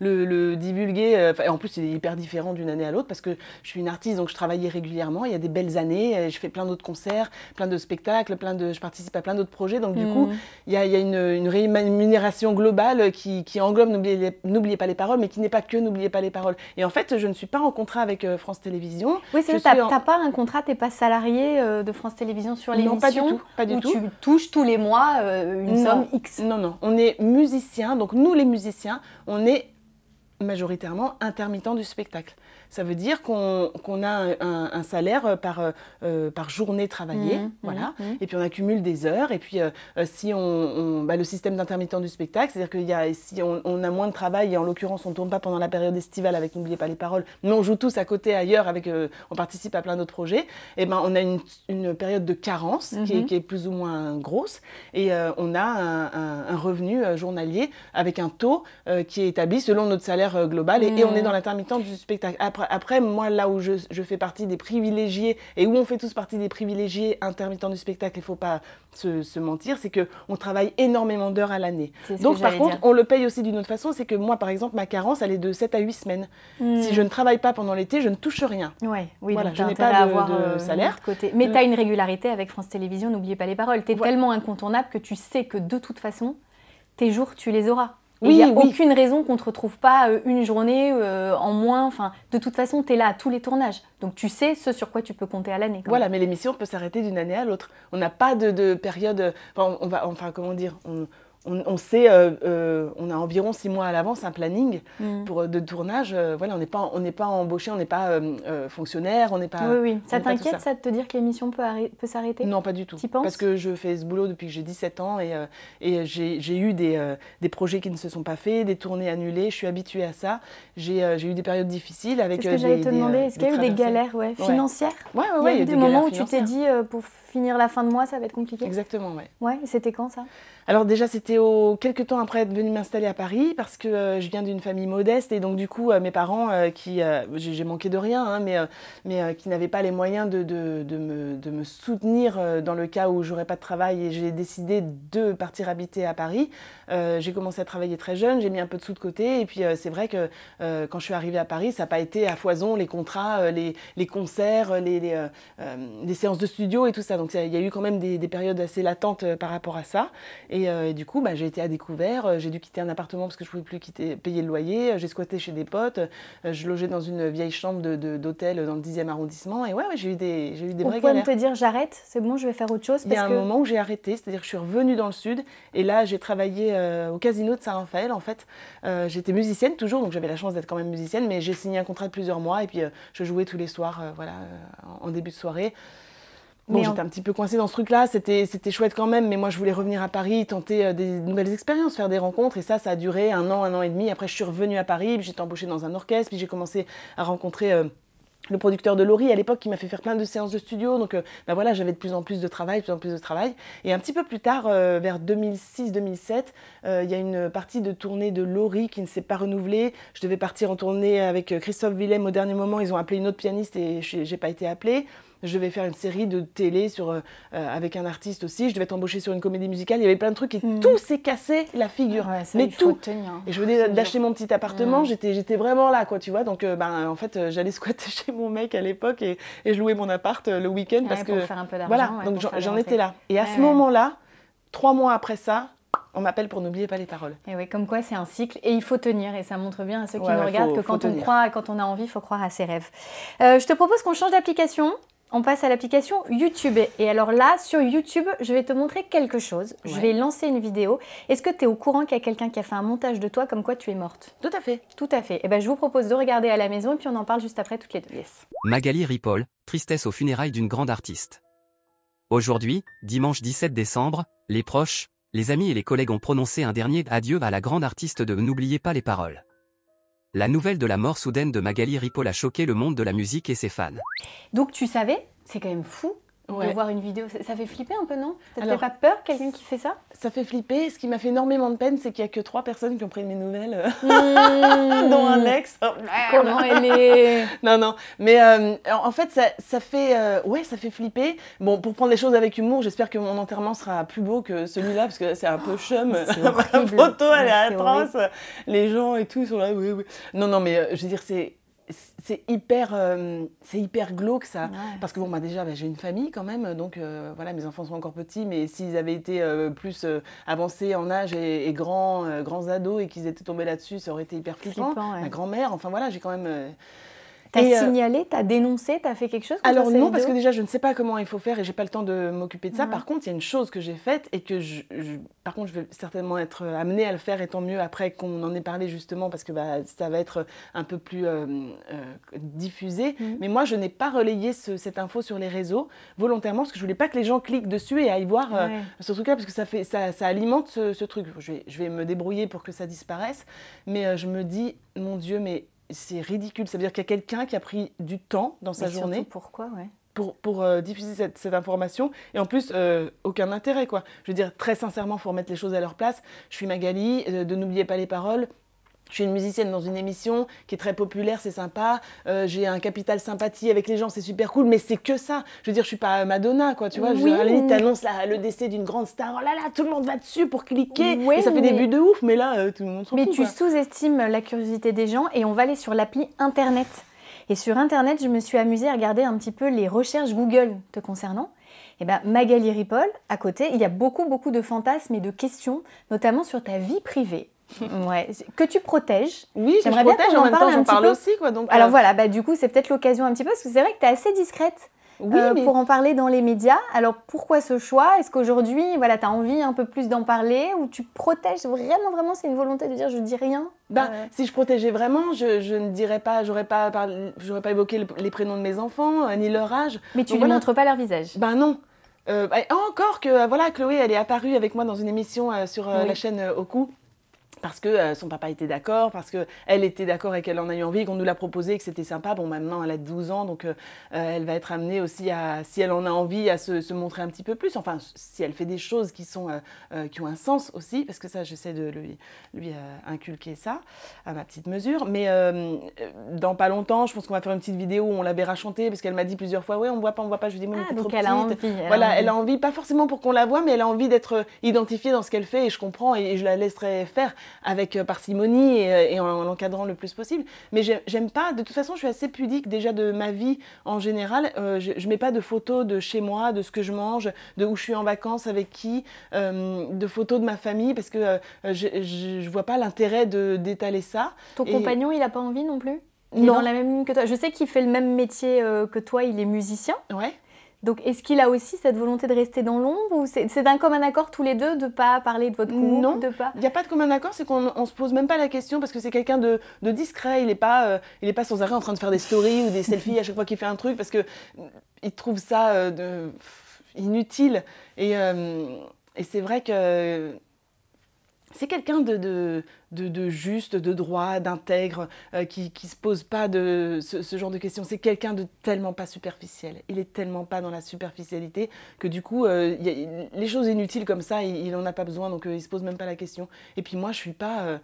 le divulguer. En plus, il est hyper différent d'une année à l'autre parce que je suis une artiste, donc je travaillais régulièrement. Il y a des belles années. Je fais plein d'autres concerts, plein de spectacles, je participe à plein d'autres projets. Donc, du coup, il y a une rémunération globale qui englobe N'oubliez pas les paroles, mais qui n'est pas que N'oubliez pas les paroles. Et en fait, je ne suis pas en contrat avec France Télévisions. Oui, c'est ça. T'as pas un contrat, t'es pas salarié de France Télévisions sur l'émission. Non, pas du tout. Tu touches tous les mois une somme X. Non. On est musiciens, donc nous les musiciens, on est majoritairement intermittents du spectacle. Ça veut dire qu'on a un salaire par journée travaillée, voilà. Et puis on accumule des heures. Et puis si le système d'intermittent du spectacle, c'est-à-dire que si on a moins de travail, et en l'occurrence on ne tourne pas pendant la période estivale avec N'oubliez pas les paroles, mais on joue tous à côté ailleurs, on participe à plein d'autres projets, et ben on a une période de carence qui est plus ou moins grosse, et on a un revenu journalier avec un taux qui est établi selon notre salaire global, et on est dans l'intermittent du spectacle. Après, moi, là où je fais partie des privilégiés, et où on fait tous partie des privilégiés intermittents du spectacle, il ne faut pas se mentir, c'est qu'on travaille énormement d'heures à l'année. Donc, par contre, on le paye aussi d'une autre façon, c'est que moi, par exemple, ma carence, elle est de 7 à 8 semaines. Si je ne travaille pas pendant l'été, je ne touche rien. Oui, voilà, donc je n'ai pas de salaire. Côté. Mais tu as une régularité avec France Télévisions, N'oubliez pas les paroles. Tu es tellement incontournable que tu sais que de toute façon, tes jours, tu les auras. Il n'y a aucune raison qu'on ne te retrouve pas une journée en moins. Enfin, de toute façon, tu es là à tous les tournages. Donc, tu sais ce sur quoi tu peux compter à l'année. Voilà, mais l'émission peut s'arrêter d'une année à l'autre. On n'a pas de période... On sait, on a environ 6 mois à l'avance un planning de tournage. Voilà, on n'est pas embauché, on n'est pas fonctionnaire, on n'est pas... Oui. Ça t'inquiète, ça, de te dire que l'émission peut s'arrêter? Non, pas du tout. Tu penses? Parce que je fais ce boulot depuis que j'ai 17 ans et j'ai eu des projets qui ne se sont pas faits, des tournées annulées. Je suis habituée à ça. J'ai eu des périodes difficiles avec C'est ce que j'allais te demander. Est-ce qu'il y a eu des galères financières? Ouais, il y a eu des moments où tu t'es dit, pour finir la fin de mois, ça va être compliqué? Exactement, ouais. Ouais, et c'était quand, ça? Alors déjà, c'était quelques temps après être venue m'installer à Paris, parce que je viens d'une famille modeste, et donc du coup, mes parents, j'ai manqué de rien, mais qui n'avaient pas les moyens de me soutenir dans le cas où j'aurais pas de travail, et j'ai décidé de partir habiter à Paris. J'ai commencé à travailler très jeune, j'ai mis un peu de sous de côté, et puis c'est vrai que quand je suis arrivée à Paris, ça n'a pas été à foison, les contrats, les concerts, les séances de studio et tout ça. Donc il y a eu quand même des périodes assez latentes par rapport à ça. Et du coup, j'ai été à découvert, j'ai dû quitter un appartement parce que je ne pouvais plus payer le loyer, j'ai squatté chez des potes, je logeais dans une vieille chambre d'hôtel dans le 10e arrondissement, et j'ai eu des vraies galères. Au point de te dire, j'arrête, c'est bon, je vais faire autre chose? Il y a un moment où j'ai arrêté, c'est-à-dire que je suis revenue dans le sud, et là j'ai travaillé au casino de Saint-Raphaël en fait. J'étais musicienne toujours, donc j'avais la chance d'être quand même musicienne, mais j'ai signé un contrat de plusieurs mois, et puis je jouais tous les soirs en début de soirée. Bon, j'étais un petit peu coincée dans ce truc-là, c'était chouette quand même, mais moi je voulais revenir à Paris, tenter des nouvelles expériences, faire des rencontres, et ça a duré 1 an et demi. Après je suis revenue à Paris, puis j'étais embauchée dans un orchestre, puis j'ai commencé à rencontrer le producteur de Laurie à l'époque qui m'a fait faire plein de séances de studio, donc j'avais de plus en plus de travail, et un petit peu plus tard, vers 2006-2007, il y a une partie de tournée de Laurie qui ne s'est pas renouvelée. Je devais partir en tournée avec Christophe Willem au dernier moment, ils ont appelé une autre pianiste et j'ai pas été appelée. Je devais faire une série de télé avec un artiste aussi. Je devais être embauchée sur une comédie musicale. Il y avait plein de trucs et tout s'est cassé la figure. Ouais, ça, mais tout. Faut tenir. Et je venais d'acheter mon petit appartement. J'étais vraiment là, quoi, tu vois. Donc, en fait, j'allais squatter chez mon mec à l'époque et je louais mon appart le week-end parce pour que faire un peu d'argent. Voilà. Donc j'en étais là. Et à ce moment-là, 3 mois après ça, on m'appelle pour N'oubliez pas les paroles. Et oui, comme quoi c'est un cycle et il faut tenir. Et ça montre bien à ceux qui nous regardent que quand on croit et quand on a envie, il faut croire à ses rêves. Je te propose qu'on change d'application. On passe à l'application YouTube. Et alors là, sur YouTube, je vais te montrer quelque chose. Ouais. Je vais lancer une vidéo. Est-ce que tu es au courant qu'il y a quelqu'un qui a fait un montage de toi comme quoi tu es morte? Tout à fait. Tout à fait. Et ben, je vous propose de regarder à la maison et puis on en parle juste après toutes les deux. Yes. Magali Ripoll, tristesse aux funérailles d'une grande artiste. Aujourd'hui, dimanche 17 décembre, les proches, les amis et les collègues ont prononcé un dernier adieu à la grande artiste de N'oubliez pas les paroles. La nouvelle de la mort soudaine de Magali Ripoll a choqué le monde de la musique et ses fans. Donc tu savais, c'est quand même fou, de voir une vidéo. Ça fait flipper un peu, non? Ça te fait pas peur, quelqu'un qui fait ça? Ça fait flipper. Ce qui m'a fait énormément de peine, c'est qu'il n'y a que 3 personnes qui ont pris mes nouvelles, dont un ex. Oh, comment elle est? Non. Mais en fait, ça fait flipper. Bon, pour prendre les choses avec humour, j'espère que mon enterrement sera plus beau que celui-là, parce que c'est un peu chum. La photo, elle est atroce. Les gens et tout, ils sont là, oui. Non, mais je veux dire, c'est hyper glauque ça, parce que bon déjà j'ai une famille quand même, donc voilà, mes enfants sont encore petits, mais s'ils avaient été plus avancés en âge et grands ados et qu'ils étaient tombés là-dessus, ça aurait été hyper flippant. Ma grand-mère, enfin voilà, j'ai quand même... T'as signalé, t'as dénoncé, t'as fait quelque chose? Alors non, parce que déjà je ne sais pas comment il faut faire et j'ai pas le temps de m'occuper de ça. Par contre, il y a une chose que j'ai faite et que par contre je vais certainement être amenée à le faire, et tant mieux après qu'on en ait parlé justement, parce que ça va être un peu plus diffusé. Mais moi je n'ai pas relayé cette info sur les réseaux volontairement, parce que je voulais pas que les gens cliquent dessus et aillent voir ce truc-là, parce que ça alimente ce truc. Je vais me débrouiller pour que ça disparaisse, mais je me dis, mon Dieu, mais c'est ridicule. Ça veut dire qu'il y a quelqu'un qui a pris du temps dans sa journée. Pourquoi, pour diffuser cette information. Et en plus, aucun intérêt, quoi. Je veux dire, très sincèrement, il faut remettre les choses à leur place. Je suis Magali, de N'oubliez pas les paroles. Je suis une musicienne dans une émission qui est très populaire, c'est sympa. J'ai un capital sympathie avec les gens, c'est super cool, mais c'est que ça. Je veux dire, je suis pas Madonna, quoi, tu vois. À la limite, t'annonces le décès d'une grande star. Oh là là, tout le monde va dessus pour cliquer. Et ça fait des vues de ouf, mais là, tout le monde s'en fout. Mais tu sous-estimes la curiosité des gens, et on va aller sur l'appli Internet. Et sur Internet, je me suis amusée à regarder un petit peu les recherches Google te concernant. Et Magali Ripoll, à côté, il y a beaucoup de fantasmes et de questions, notamment sur ta vie privée. Que tu protèges. Oui, j'aimerais bien qu'on en parle un petit peu. Aussi, quoi, donc, alors voilà, du coup, c'est peut-être l'occasion un petit peu, parce que c'est vrai que tu es assez discrète pour en parler dans les médias. Alors pourquoi ce choix? Est-ce qu'aujourd'hui, voilà, tu as envie un peu plus d'en parler, ou tu protèges vraiment, c'est une volonté de dire je dis rien? Si je protégeais vraiment, je ne dirais pas, j'aurais pas évoqué les prénoms de mes enfants, ni leur âge. Mais tu ne montres pas leur visage? Non. Encore que, voilà, Chloé, elle est apparue avec moi dans une émission sur la chaîne Oku. Parce que son papa était d'accord, parce qu'elle était d'accord et qu'elle en a eu envie, qu'on nous l'a proposé et que c'était sympa. Bon, maintenant, elle a 12 ans, donc elle va être amenée aussi, si elle en a envie, à se montrer un petit peu plus. Enfin, si elle fait des choses qui ont un sens aussi, parce que ça, j'essaie de lui inculquer ça, à ma petite mesure. Mais dans pas longtemps, je pense qu'on va faire une petite vidéo où on la verra chanter, parce qu'elle m'a dit plusieurs fois, on ne voit pas. Je lui dis, mais donc elle a envie. Elle a envie, pas forcément pour qu'on la voie, mais elle a envie d'être identifiée dans ce qu'elle fait, et je comprends, et je la laisserai faire avec parcimonie et en l'encadrant le plus possible. Mais j'aime pas, de toute façon, je suis assez pudique déjà de ma vie en général. Je mets pas de photos de chez moi, de ce que je mange, de où je suis en vacances, avec qui, de photos de ma famille, parce que je vois pas l'intérêt d'étaler ça. Ton compagnon, il a pas envie non plus? Il est dans la même ligne que toi. Je sais qu'il fait le même métier que toi, il est musicien. Ouais. Donc, est-ce qu'il a aussi cette volonté de rester dans l'ombre, ou c'est d'un commun accord tous les deux de ne pas parler de votre couple? Non, il n'y a pas de commun accord, c'est qu'on ne se pose même pas la question, parce que c'est quelqu'un de discret. Il n'est pas sans arrêt en train de faire des stories ou des selfies à chaque fois qu'il fait un truc, parce qu'il trouve ça inutile. Et c'est vrai que c'est quelqu'un de juste, de droit, d'intègre, qui se pose pas de ce genre de questions. C'est quelqu'un de tellement pas superficiel. Il est tellement pas dans la superficialité que du coup, les choses inutiles comme ça, il en a pas besoin, donc il se pose même pas la question. Et puis moi, je suis pas...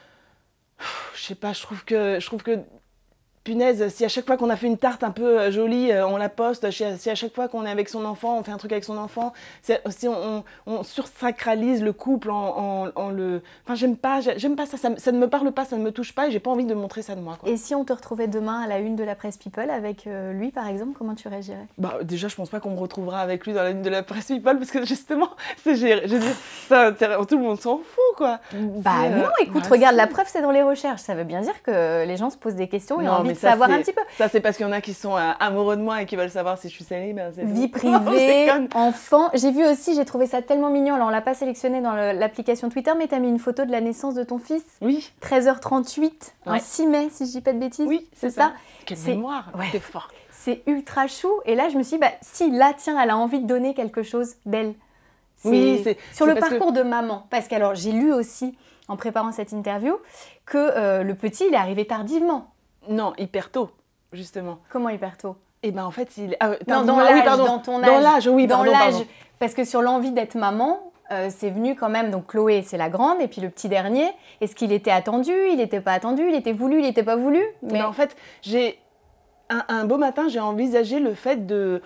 je sais pas, je trouve que punaise, si à chaque fois qu'on a fait une tarte un peu jolie, on la poste, si à chaque fois qu'on est avec son enfant, on fait un truc avec son enfant, si on sursacralise le couple en le... Enfin, j'aime pas ça, ça ne me parle pas, ça ne me touche pas, et j'ai pas envie de montrer ça de moi, quoi. Et si on te retrouvait demain à la une de la Presse People avec lui, par exemple, comment tu réagirais? Déjà, je pense pas qu'on me retrouvera avec lui dans la une de la Presse People, parce que justement, je dis, ça, tout le monde s'en fout, quoi. Non, écoute, regarde, la preuve, c'est dans les recherches. Ça veut bien dire que les gens se posent des questions et ont envie de savoir un petit peu. Ça, c'est parce qu'il y en a qui sont amoureux de moi et qui veulent savoir si je suis célib. Vie privée, enfant. J'ai vu aussi, j'ai trouvé ça tellement mignon. Alors, on l'a pas sélectionné dans l'application Twitter, mais tu as mis une photo de la naissance de ton fils. Oui. 13h38, un 6 mai, si je dis pas de bêtises. Oui, c'est ça. Quelle mémoire, t'es forte. C'est ultra chou. Et là, je me suis dit, si là, tiens, elle a envie de donner quelque chose d'elle. Oui, sur le parcours de maman. Parce que, alors, j'ai lu aussi, en préparant cette interview, que le petit, il est arrivé tardivement. Non, hyper tôt, justement. Comment hyper tôt? Et ben en fait, non, dans l'âge, dans ton âge. Dans l'âge, oui, dans pardon. Parce que sur l'envie d'être maman, c'est venu quand même, donc Chloé, c'est la grande, et puis le petit dernier, est-ce qu'il était attendu, il n'était pas attendu, il était voulu, il n'était pas voulu? Mais en fait, un beau matin, j'ai envisagé le fait de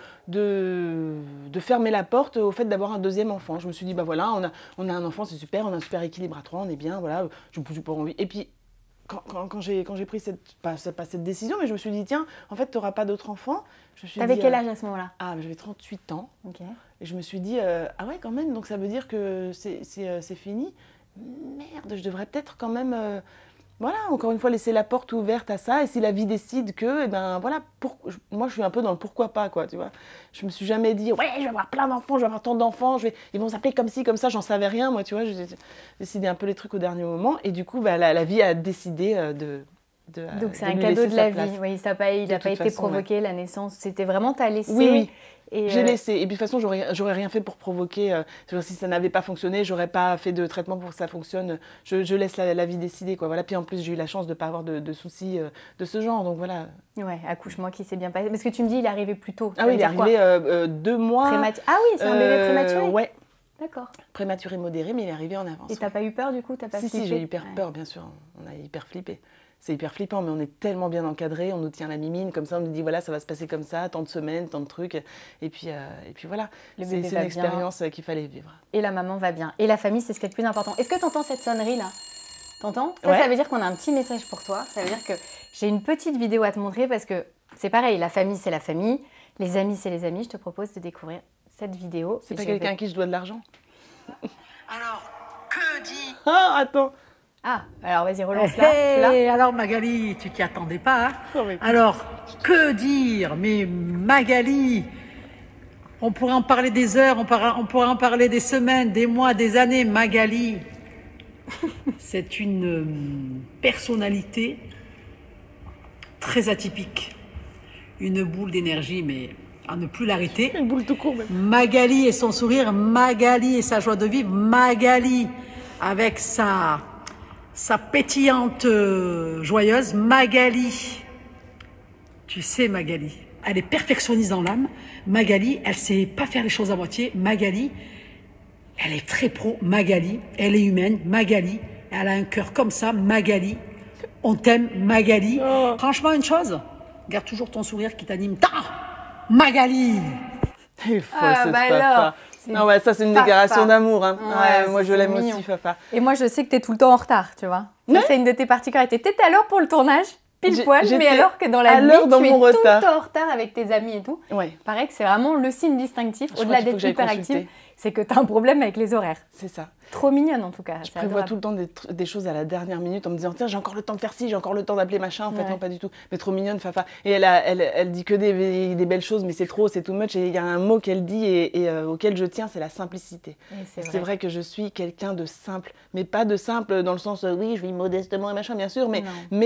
fermer la porte au fait d'avoir un deuxième enfant. Je me suis dit, bah voilà, on a un enfant, c'est super, on a un super équilibre à 3, on est bien, voilà, je n'ai pas envie. Et puis, quand j'ai pris pas cette décision, mais je me suis dit, tiens, en fait, tu n'auras pas d'autres enfants. T'avais quel âge à ce moment-là? Ah, j'avais 38 ans. Okay. Et je me suis dit, ah ouais, quand même, donc ça veut dire que c'est fini. Merde, je devrais peut-être quand même, voilà, encore une fois, laisser la porte ouverte à ça. Et si la vie décide que, eh ben voilà, moi je suis un peu dans le pourquoi pas, quoi, tu vois. Je me suis jamais dit, ouais, je vais avoir plein d'enfants, je vais avoir tant d'enfants, ils vont s'appeler comme ci, comme ça, j'en savais rien, moi, tu vois. J'ai décidé un peu les trucs au dernier moment. Et du coup, bah, la vie a décidé donc c'est un cadeau de la vie, oui, il n'a pas été provoqué, la naissance, c'était vraiment, t'as laissé. Oui. J'ai laissé. Et puis de toute façon, j'aurais rien fait pour provoquer. Si ça n'avait pas fonctionné, j'aurais pas fait de traitement pour que ça fonctionne. Je laisse la vie décider, quoi. Voilà. Puis en plus, j'ai eu la chance de ne pas avoir de soucis de ce genre. Donc voilà. Ouais, accouchement qui s'est bien passé. Parce que tu me dis, il est arrivé plus tôt. Ah oui, il est arrivé 2 mois. Ah oui, c'est un bébé prématuré. Ouais. D'accord. Prématuré modéré, mais il est arrivé en avance. Et t'as pas eu peur du coup? T'as pas flippé? Si, j'ai eu peur, bien sûr. On a hyper flippé. C'est hyper flippant, mais on est tellement bien encadré, on nous tient la mimine, comme ça on nous dit voilà, ça va se passer comme ça, tant de semaines, tant de trucs, et puis voilà. C'est une expérience qu'il fallait vivre. Et la maman va bien, et la famille, c'est ce qui est le plus important. Est-ce que tu entends cette sonnerie là? T'entends? Ouais. Ça veut dire qu'on a un petit message pour toi, ça veut dire que j'ai une petite vidéo à te montrer, parce que c'est pareil, la famille c'est la famille, les amis c'est les amis, je te propose de découvrir cette vidéo. C'est pas quelqu'un à qui je dois de l'argent? Alors, que dit... Ah, attends. Ah, alors vas-y, relance là. Alors Magali, tu t'y attendais pas, hein? Oh, mais... Alors, que dire? Mais Magali, on pourrait en parler des heures, on pourrait en parler des semaines, des mois, des années. Magali, c'est une personnalité très atypique. Une boule d'énergie, mais à ne plus l'arrêter. Une boule tout court, même. Magali et son sourire, Magali et sa joie de vivre, Magali avec sa pétillante joyeuse, Magali. Tu sais, Magali, elle est perfectionniste dans l'âme. Magali, elle sait pas faire les choses à moitié. Magali, elle est très pro. Magali, elle est humaine. Magali, elle a un cœur comme ça. Magali, on t'aime. Magali. Oh. Franchement, une chose, garde toujours ton sourire qui t'anime. Magali. Il faut cette Fafa. Alors, non, ouais, ça c'est une déclaration d'amour. Hein. Ouais, moi je l'aime mignon aussi, Fafa. Et moi je sais que tu es tout le temps en retard, tu vois. Ça, c'est une de tes particularités. Tu étais à l'heure pour le tournage, pile poil, mais alors que dans la vie, tu es tout le temps en retard avec tes amis et tout. Ouais. Paraît que c'est vraiment le signe distinctif, au-delà d'être hyperactive, c'est que tu as un problème avec les horaires. C'est ça. Trop mignonne en tout cas. Je prévois tout le temps des choses à la dernière minute en me disant tiens, j'ai encore le temps de faire ci, j'ai encore le temps d'appeler machin. En fait, non, pas du tout. Mais trop mignonne, Fafa. Et elle dit que des belles choses, mais c'est trop, c'est too much. Et il y a un mot qu'elle dit et auquel je tiens, c'est la simplicité. C'est vrai que je suis quelqu'un de simple, mais pas de simple dans le sens oui, je vis modestement et machin, bien sûr, mais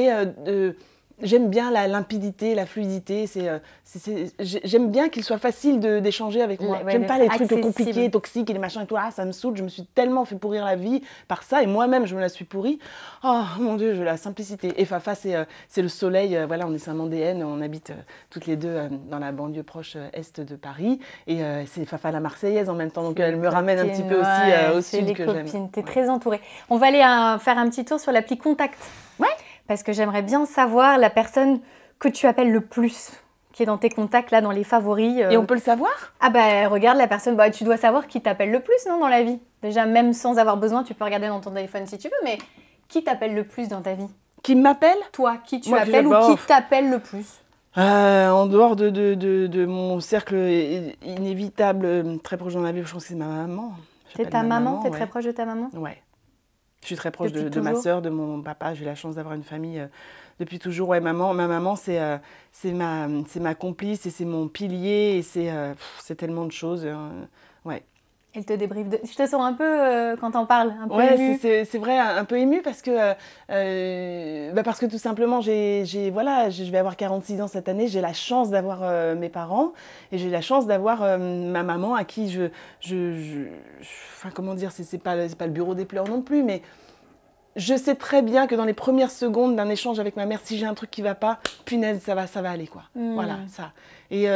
j'aime bien la limpidité, la fluidité. J'aime bien qu'il soit facile d'échanger avec moi. J'aime pas les trucs compliqués, toxiques et les machins et tout. Ah, ça me saoule. Je me suis tellement fait pourrir la vie par ça. Et moi-même, je me la suis pourrie. Oh mon Dieu, la simplicité. Et Fafa, c'est le soleil. Voilà, on est Saint-Mandéenne. On habite toutes les deux dans la banlieue proche est de Paris. Et c'est Fafa la Marseillaise en même temps. Donc elle me ramène un petit peu aussi au sud que j'aime. T'es très entourée. On va aller faire un petit tour sur l'appli Contact. Ouais. Parce que j'aimerais bien savoir la personne que tu appelles le plus, qui est dans tes contacts, là, dans les favoris. Et on peut le savoir? Ah bah, regarde la personne, tu dois savoir qui t'appelle le plus, non, dans la vie? Déjà, même sans avoir besoin, tu peux regarder dans ton téléphone si tu veux, mais qui t'appelle le plus dans ta vie? Qui m'appelle? Toi, qui tu appelles ou qui t'appelle le plus? En dehors de mon cercle inévitable, très proche dans la vie, je pense que c'est ma maman. C'est ta maman? T'es très proche de ta maman? Ouais. Je suis très proche de ma sœur, de mon papa. J'ai la chance d'avoir une famille depuis toujours. Ouais, ma maman, c'est ma complice et c'est mon pilier et c'est tellement de choses. Ouais. Elle te débriefe de... Je te sens un peu, quand t'en parles, un peu émue. C'est vrai, un peu émue parce que tout simplement, je vais avoir 46 ans cette année. J'ai la chance d'avoir mes parents et j'ai la chance d'avoir ma maman à qui enfin, comment dire, c'est pas le bureau des pleurs non plus, mais je sais très bien que dans les premières secondes d'un échange avec ma mère, si j'ai un truc qui va pas, punaise, ça va aller, quoi. Voilà, ça. Et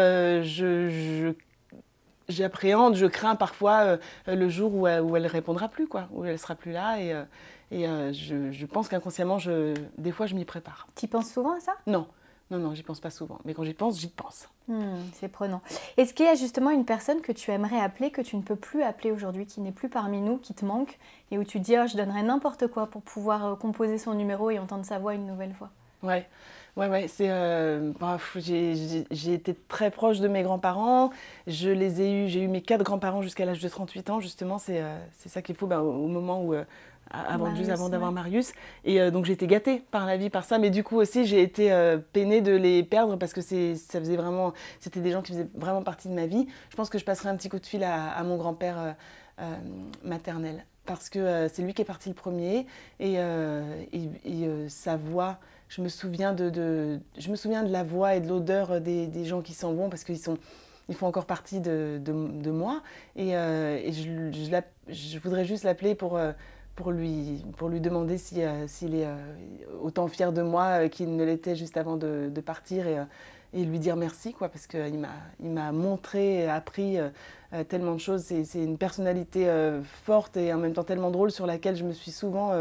j'appréhende, je crains parfois le jour où elle répondra plus, quoi, où elle sera plus là. Et je pense qu'inconsciemment, des fois, je m'y prépare. Tu penses souvent à ça? Non. Non, j'y pense pas souvent. Mais quand j'y pense, j'y pense. C'est prenant. Est-ce qu'il y a justement une personne que tu aimerais appeler, que tu ne peux plus appeler aujourd'hui, qui n'est plus parmi nous, qui te manque, et où tu te dis, oh, je donnerais n'importe quoi pour pouvoir composer son numéro et entendre sa voix une nouvelle fois? Ouais. C'est, j'ai été très proche de mes grands-parents. J'ai eu mes 4 grands-parents jusqu'à l'âge de 38 ans, justement. C'est ça qu'il faut au moment où... avant d'avoir Marius. Et donc j'ai été gâtée par la vie, par ça. Mais du coup aussi, j'ai été peinée de les perdre parce que c'était des gens qui faisaient vraiment partie de ma vie. Je pense que je passerai un petit coup de fil à mon grand-père maternel. Parce que c'est lui qui est parti le premier. Et sa voix, je me souviens de la voix et de l'odeur des gens qui s'en vont parce qu'ils font encore partie de moi. Et je voudrais juste l'appeler pour lui demander s'il est autant fier de moi qu'il ne l'était juste avant de partir et lui dire merci, quoi, parce qu'il m'a montré et appris tellement de choses. C'est une personnalité forte et en même temps tellement drôle sur laquelle je me suis souvent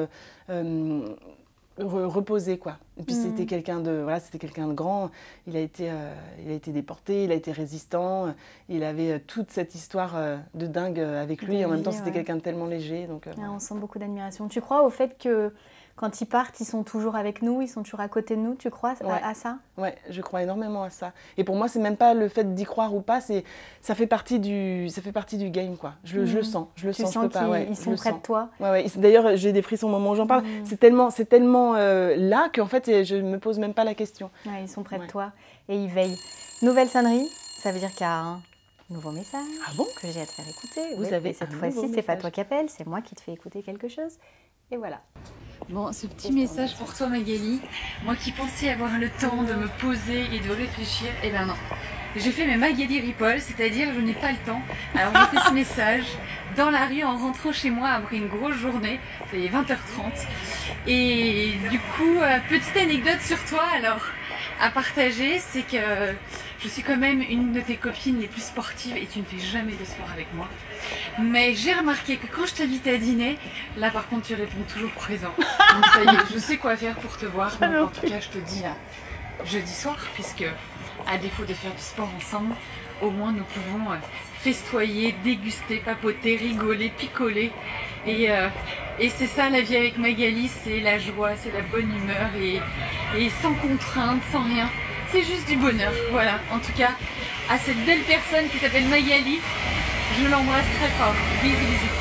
reposée, quoi. Et puis c'était quelqu'un de grand. Il a été déporté, il a été résistant. Il avait toute cette histoire de dingue avec lui. Et en même temps, c'était quelqu'un de tellement léger. Donc, on sent beaucoup d'admiration. Tu crois au fait que quand ils partent, ils sont toujours avec nous, ils sont toujours à côté de nous? Tu crois à ça? Ouais, je crois énormément à ça. Et pour moi, c'est même pas le fait d'y croire ou pas, ça fait partie du game, quoi. Je le sens, Tu sens qu'ils sont près de toi? Ouais. D'ailleurs, j'ai des frissons au moment où j'en parle. C'est tellement là qu'en fait, je me pose même pas la question. Ouais, ils sont près de toi et ils veillent. Nouvelle sonnerie, ça veut dire qu'il y a un nouveau message que j'ai à te faire écouter. Vous avez cette fois-ci, c'est pas toi qui appelles, c'est moi qui te fais écouter quelque chose. Et voilà. Bon, ce petit message pour toi Magali, moi qui pensais avoir le temps de me poser et de réfléchir, eh ben non. J'ai fait mes Magali Ripoll, c'est-à-dire je n'ai pas le temps. Alors j'ai fait ce message dans la rue en rentrant chez moi après une grosse journée, il est 20h30. Et du coup, petite anecdote sur toi alors à partager, c'est que je suis quand même une de tes copines les plus sportives et tu ne fais jamais de sport avec moi. Mais j'ai remarqué que quand je t'invite à dîner, là par contre tu réponds toujours présent. Donc ça y est, je sais quoi faire pour te voir. Donc en tout cas je te dis jeudi soir, puisque à défaut de faire du sport ensemble, au moins nous pouvons festoyer, déguster, papoter, rigoler, picoler. Et c'est ça la vie avec Magali, c'est la joie, c'est la bonne humeur et sans contrainte, sans rien. C'est juste du bonheur, voilà. En tout cas, à cette belle personne qui s'appelle Magali, je l'embrasse très fort. Bisous, bisous.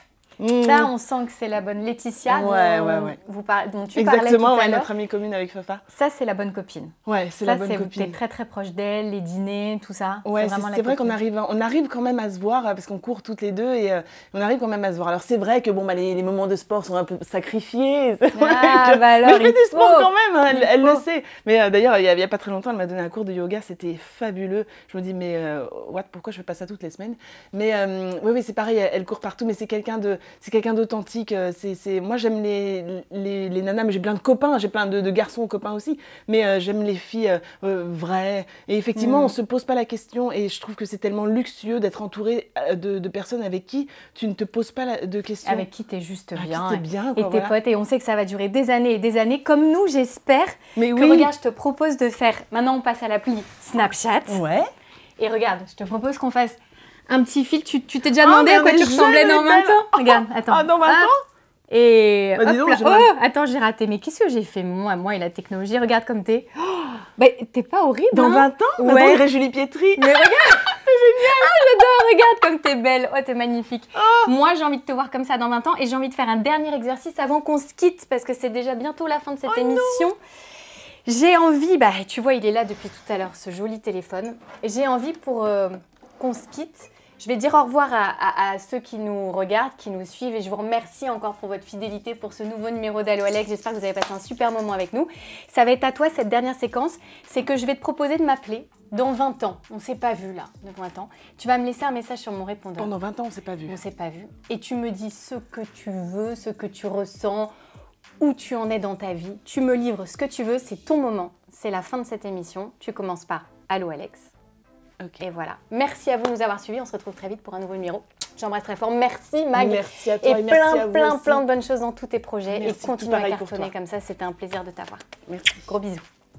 Ça, on sent que c'est la bonne Laetitia dont tu parlais tout à l'heure. Exactement, notre amie commune avec Fafa. Ça, c'est la bonne copine. Ouais, c'est la bonne copine. Tu es très très proche d'elle, les dîners, tout ça. Ouais, c'est vrai qu'on arrive quand même à se voir, parce qu'on court toutes les deux et on arrive quand même à se voir. Alors c'est vrai que les moments de sport sont un peu sacrifiés. Alors, mais je fais du sport quand même, elle le sait. Mais d'ailleurs, il n'y a pas très longtemps, elle m'a donné un cours de yoga, c'était fabuleux. Je me dis, mais pourquoi je fais pas ça toutes les semaines? Mais oui, c'est pareil, elle court partout, mais c'est quelqu'un d'authentique. Moi, j'aime les nanas, mais j'ai plein de copains, j'ai plein de garçons copains aussi. Mais j'aime les filles vraies. Et effectivement, on se pose pas la question. Et je trouve que c'est tellement luxueux d'être entouré de personnes avec qui tu ne te poses pas de questions. Avec qui t'es juste bien. Qui t'es bien, quoi, et tes potes. Et on sait que ça va durer des années et des années. Comme nous, j'espère. Mais que regarde, je te propose de faire. Maintenant, on passe à l'appli Snapchat. Ouais. Et regarde, je te propose qu'on fasse un petit fil. Tu t'es déjà demandé à quoi tu ressemblais dans 20 ans? Regarde, attends. Ah, dans 20 ans? Et bah, hop là. Oh, attends, j'ai raté. Mais qu'est-ce que j'ai fait moi et la technologie? Regarde comme t'es. Oh, t'es pas horrible. Dans 20 ans? Ouais. Maintenant, on dirait Julie Pietri. Mais regarde. C'est génial. Ah, j'adore. Regarde comme t'es belle. Oh, t'es magnifique. Oh. Moi, j'ai envie de te voir comme ça dans 20 ans. Et j'ai envie de faire un dernier exercice avant qu'on se quitte. Parce que c'est déjà bientôt la fin de cette émission. Non. J'ai envie, tu vois, il est là depuis tout à l'heure, ce joli téléphone. J'ai envie pour qu'on se quitte. Je vais dire au revoir à ceux qui nous regardent, qui nous suivent et je vous remercie encore pour votre fidélité pour ce nouveau numéro d'Allo Alex. J'espère que vous avez passé un super moment avec nous. Ça va être à toi cette dernière séquence, c'est que je vais te proposer de m'appeler dans 20 ans. On ne s'est pas vu là, de 20 ans. Tu vas me laisser un message sur mon répondeur. Pendant 20 ans, on ne s'est pas vu. On ne s'est pas vu. Et tu me dis ce que tu veux, ce que tu ressens. où tu en es dans ta vie. Tu me livres ce que tu veux, c'est ton moment. C'est la fin de cette émission. Tu commences par Allô Alex. Okay. Et voilà. Merci à vous de nous avoir suivis. On se retrouve très vite pour un nouveau numéro. J'embrasse très fort. Merci Mag. Merci à toi et plein de bonnes choses dans tous tes projets. Merci, et continue à cartonner comme ça. C'était un plaisir de t'avoir. Merci. Gros bisous.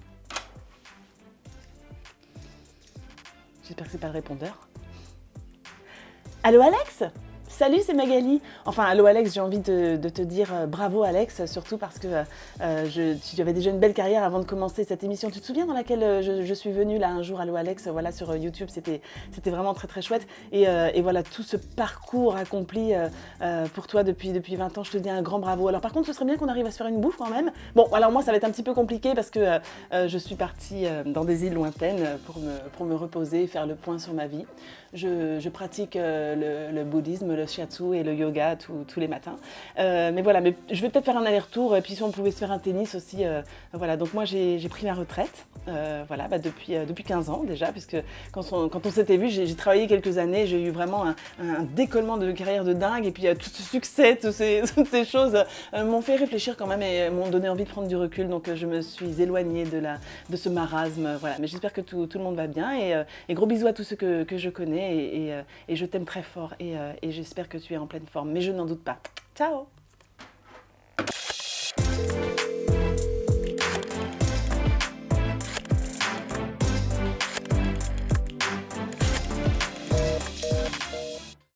J'espère que c'est pas le répondeur. Allô Alex ? Salut, c'est Magali. Enfin, allô Alex, j'ai envie de te dire bravo Alex, surtout parce que tu avais déjà une belle carrière avant de commencer cette émission. Tu te souviens dans laquelle je suis venue là un jour, allô Alex, voilà, sur YouTube, c'était vraiment très très chouette. Et voilà, tout ce parcours accompli pour toi depuis 20 ans, je te dis un grand bravo. Alors par contre, ce serait bien qu'on arrive à se faire une bouffe quand même. Bon, alors moi, ça va être un petit peu compliqué parce que je suis partie dans des îles lointaines pour me reposer et faire le point sur ma vie. Je pratique le bouddhisme, le shiatsu et le yoga tous les matins. Mais voilà, mais je vais peut-être faire un aller-retour et puis si on pouvait se faire un tennis aussi. Voilà, donc moi j'ai pris ma retraite voilà, depuis 15 ans déjà, puisque quand on s'était vu, j'ai travaillé quelques années, j'ai eu vraiment un décollement de carrière de dingue et puis tout ce succès, toutes ces choses m'ont fait réfléchir quand même et m'ont donné envie de prendre du recul. Donc je me suis éloignée de ce marasme. Voilà. Mais j'espère que tout le monde va bien et gros bisous à tous ceux que je connais. Et je t'aime très fort et j'espère que tu es en pleine forme, mais je n'en doute pas. Ciao!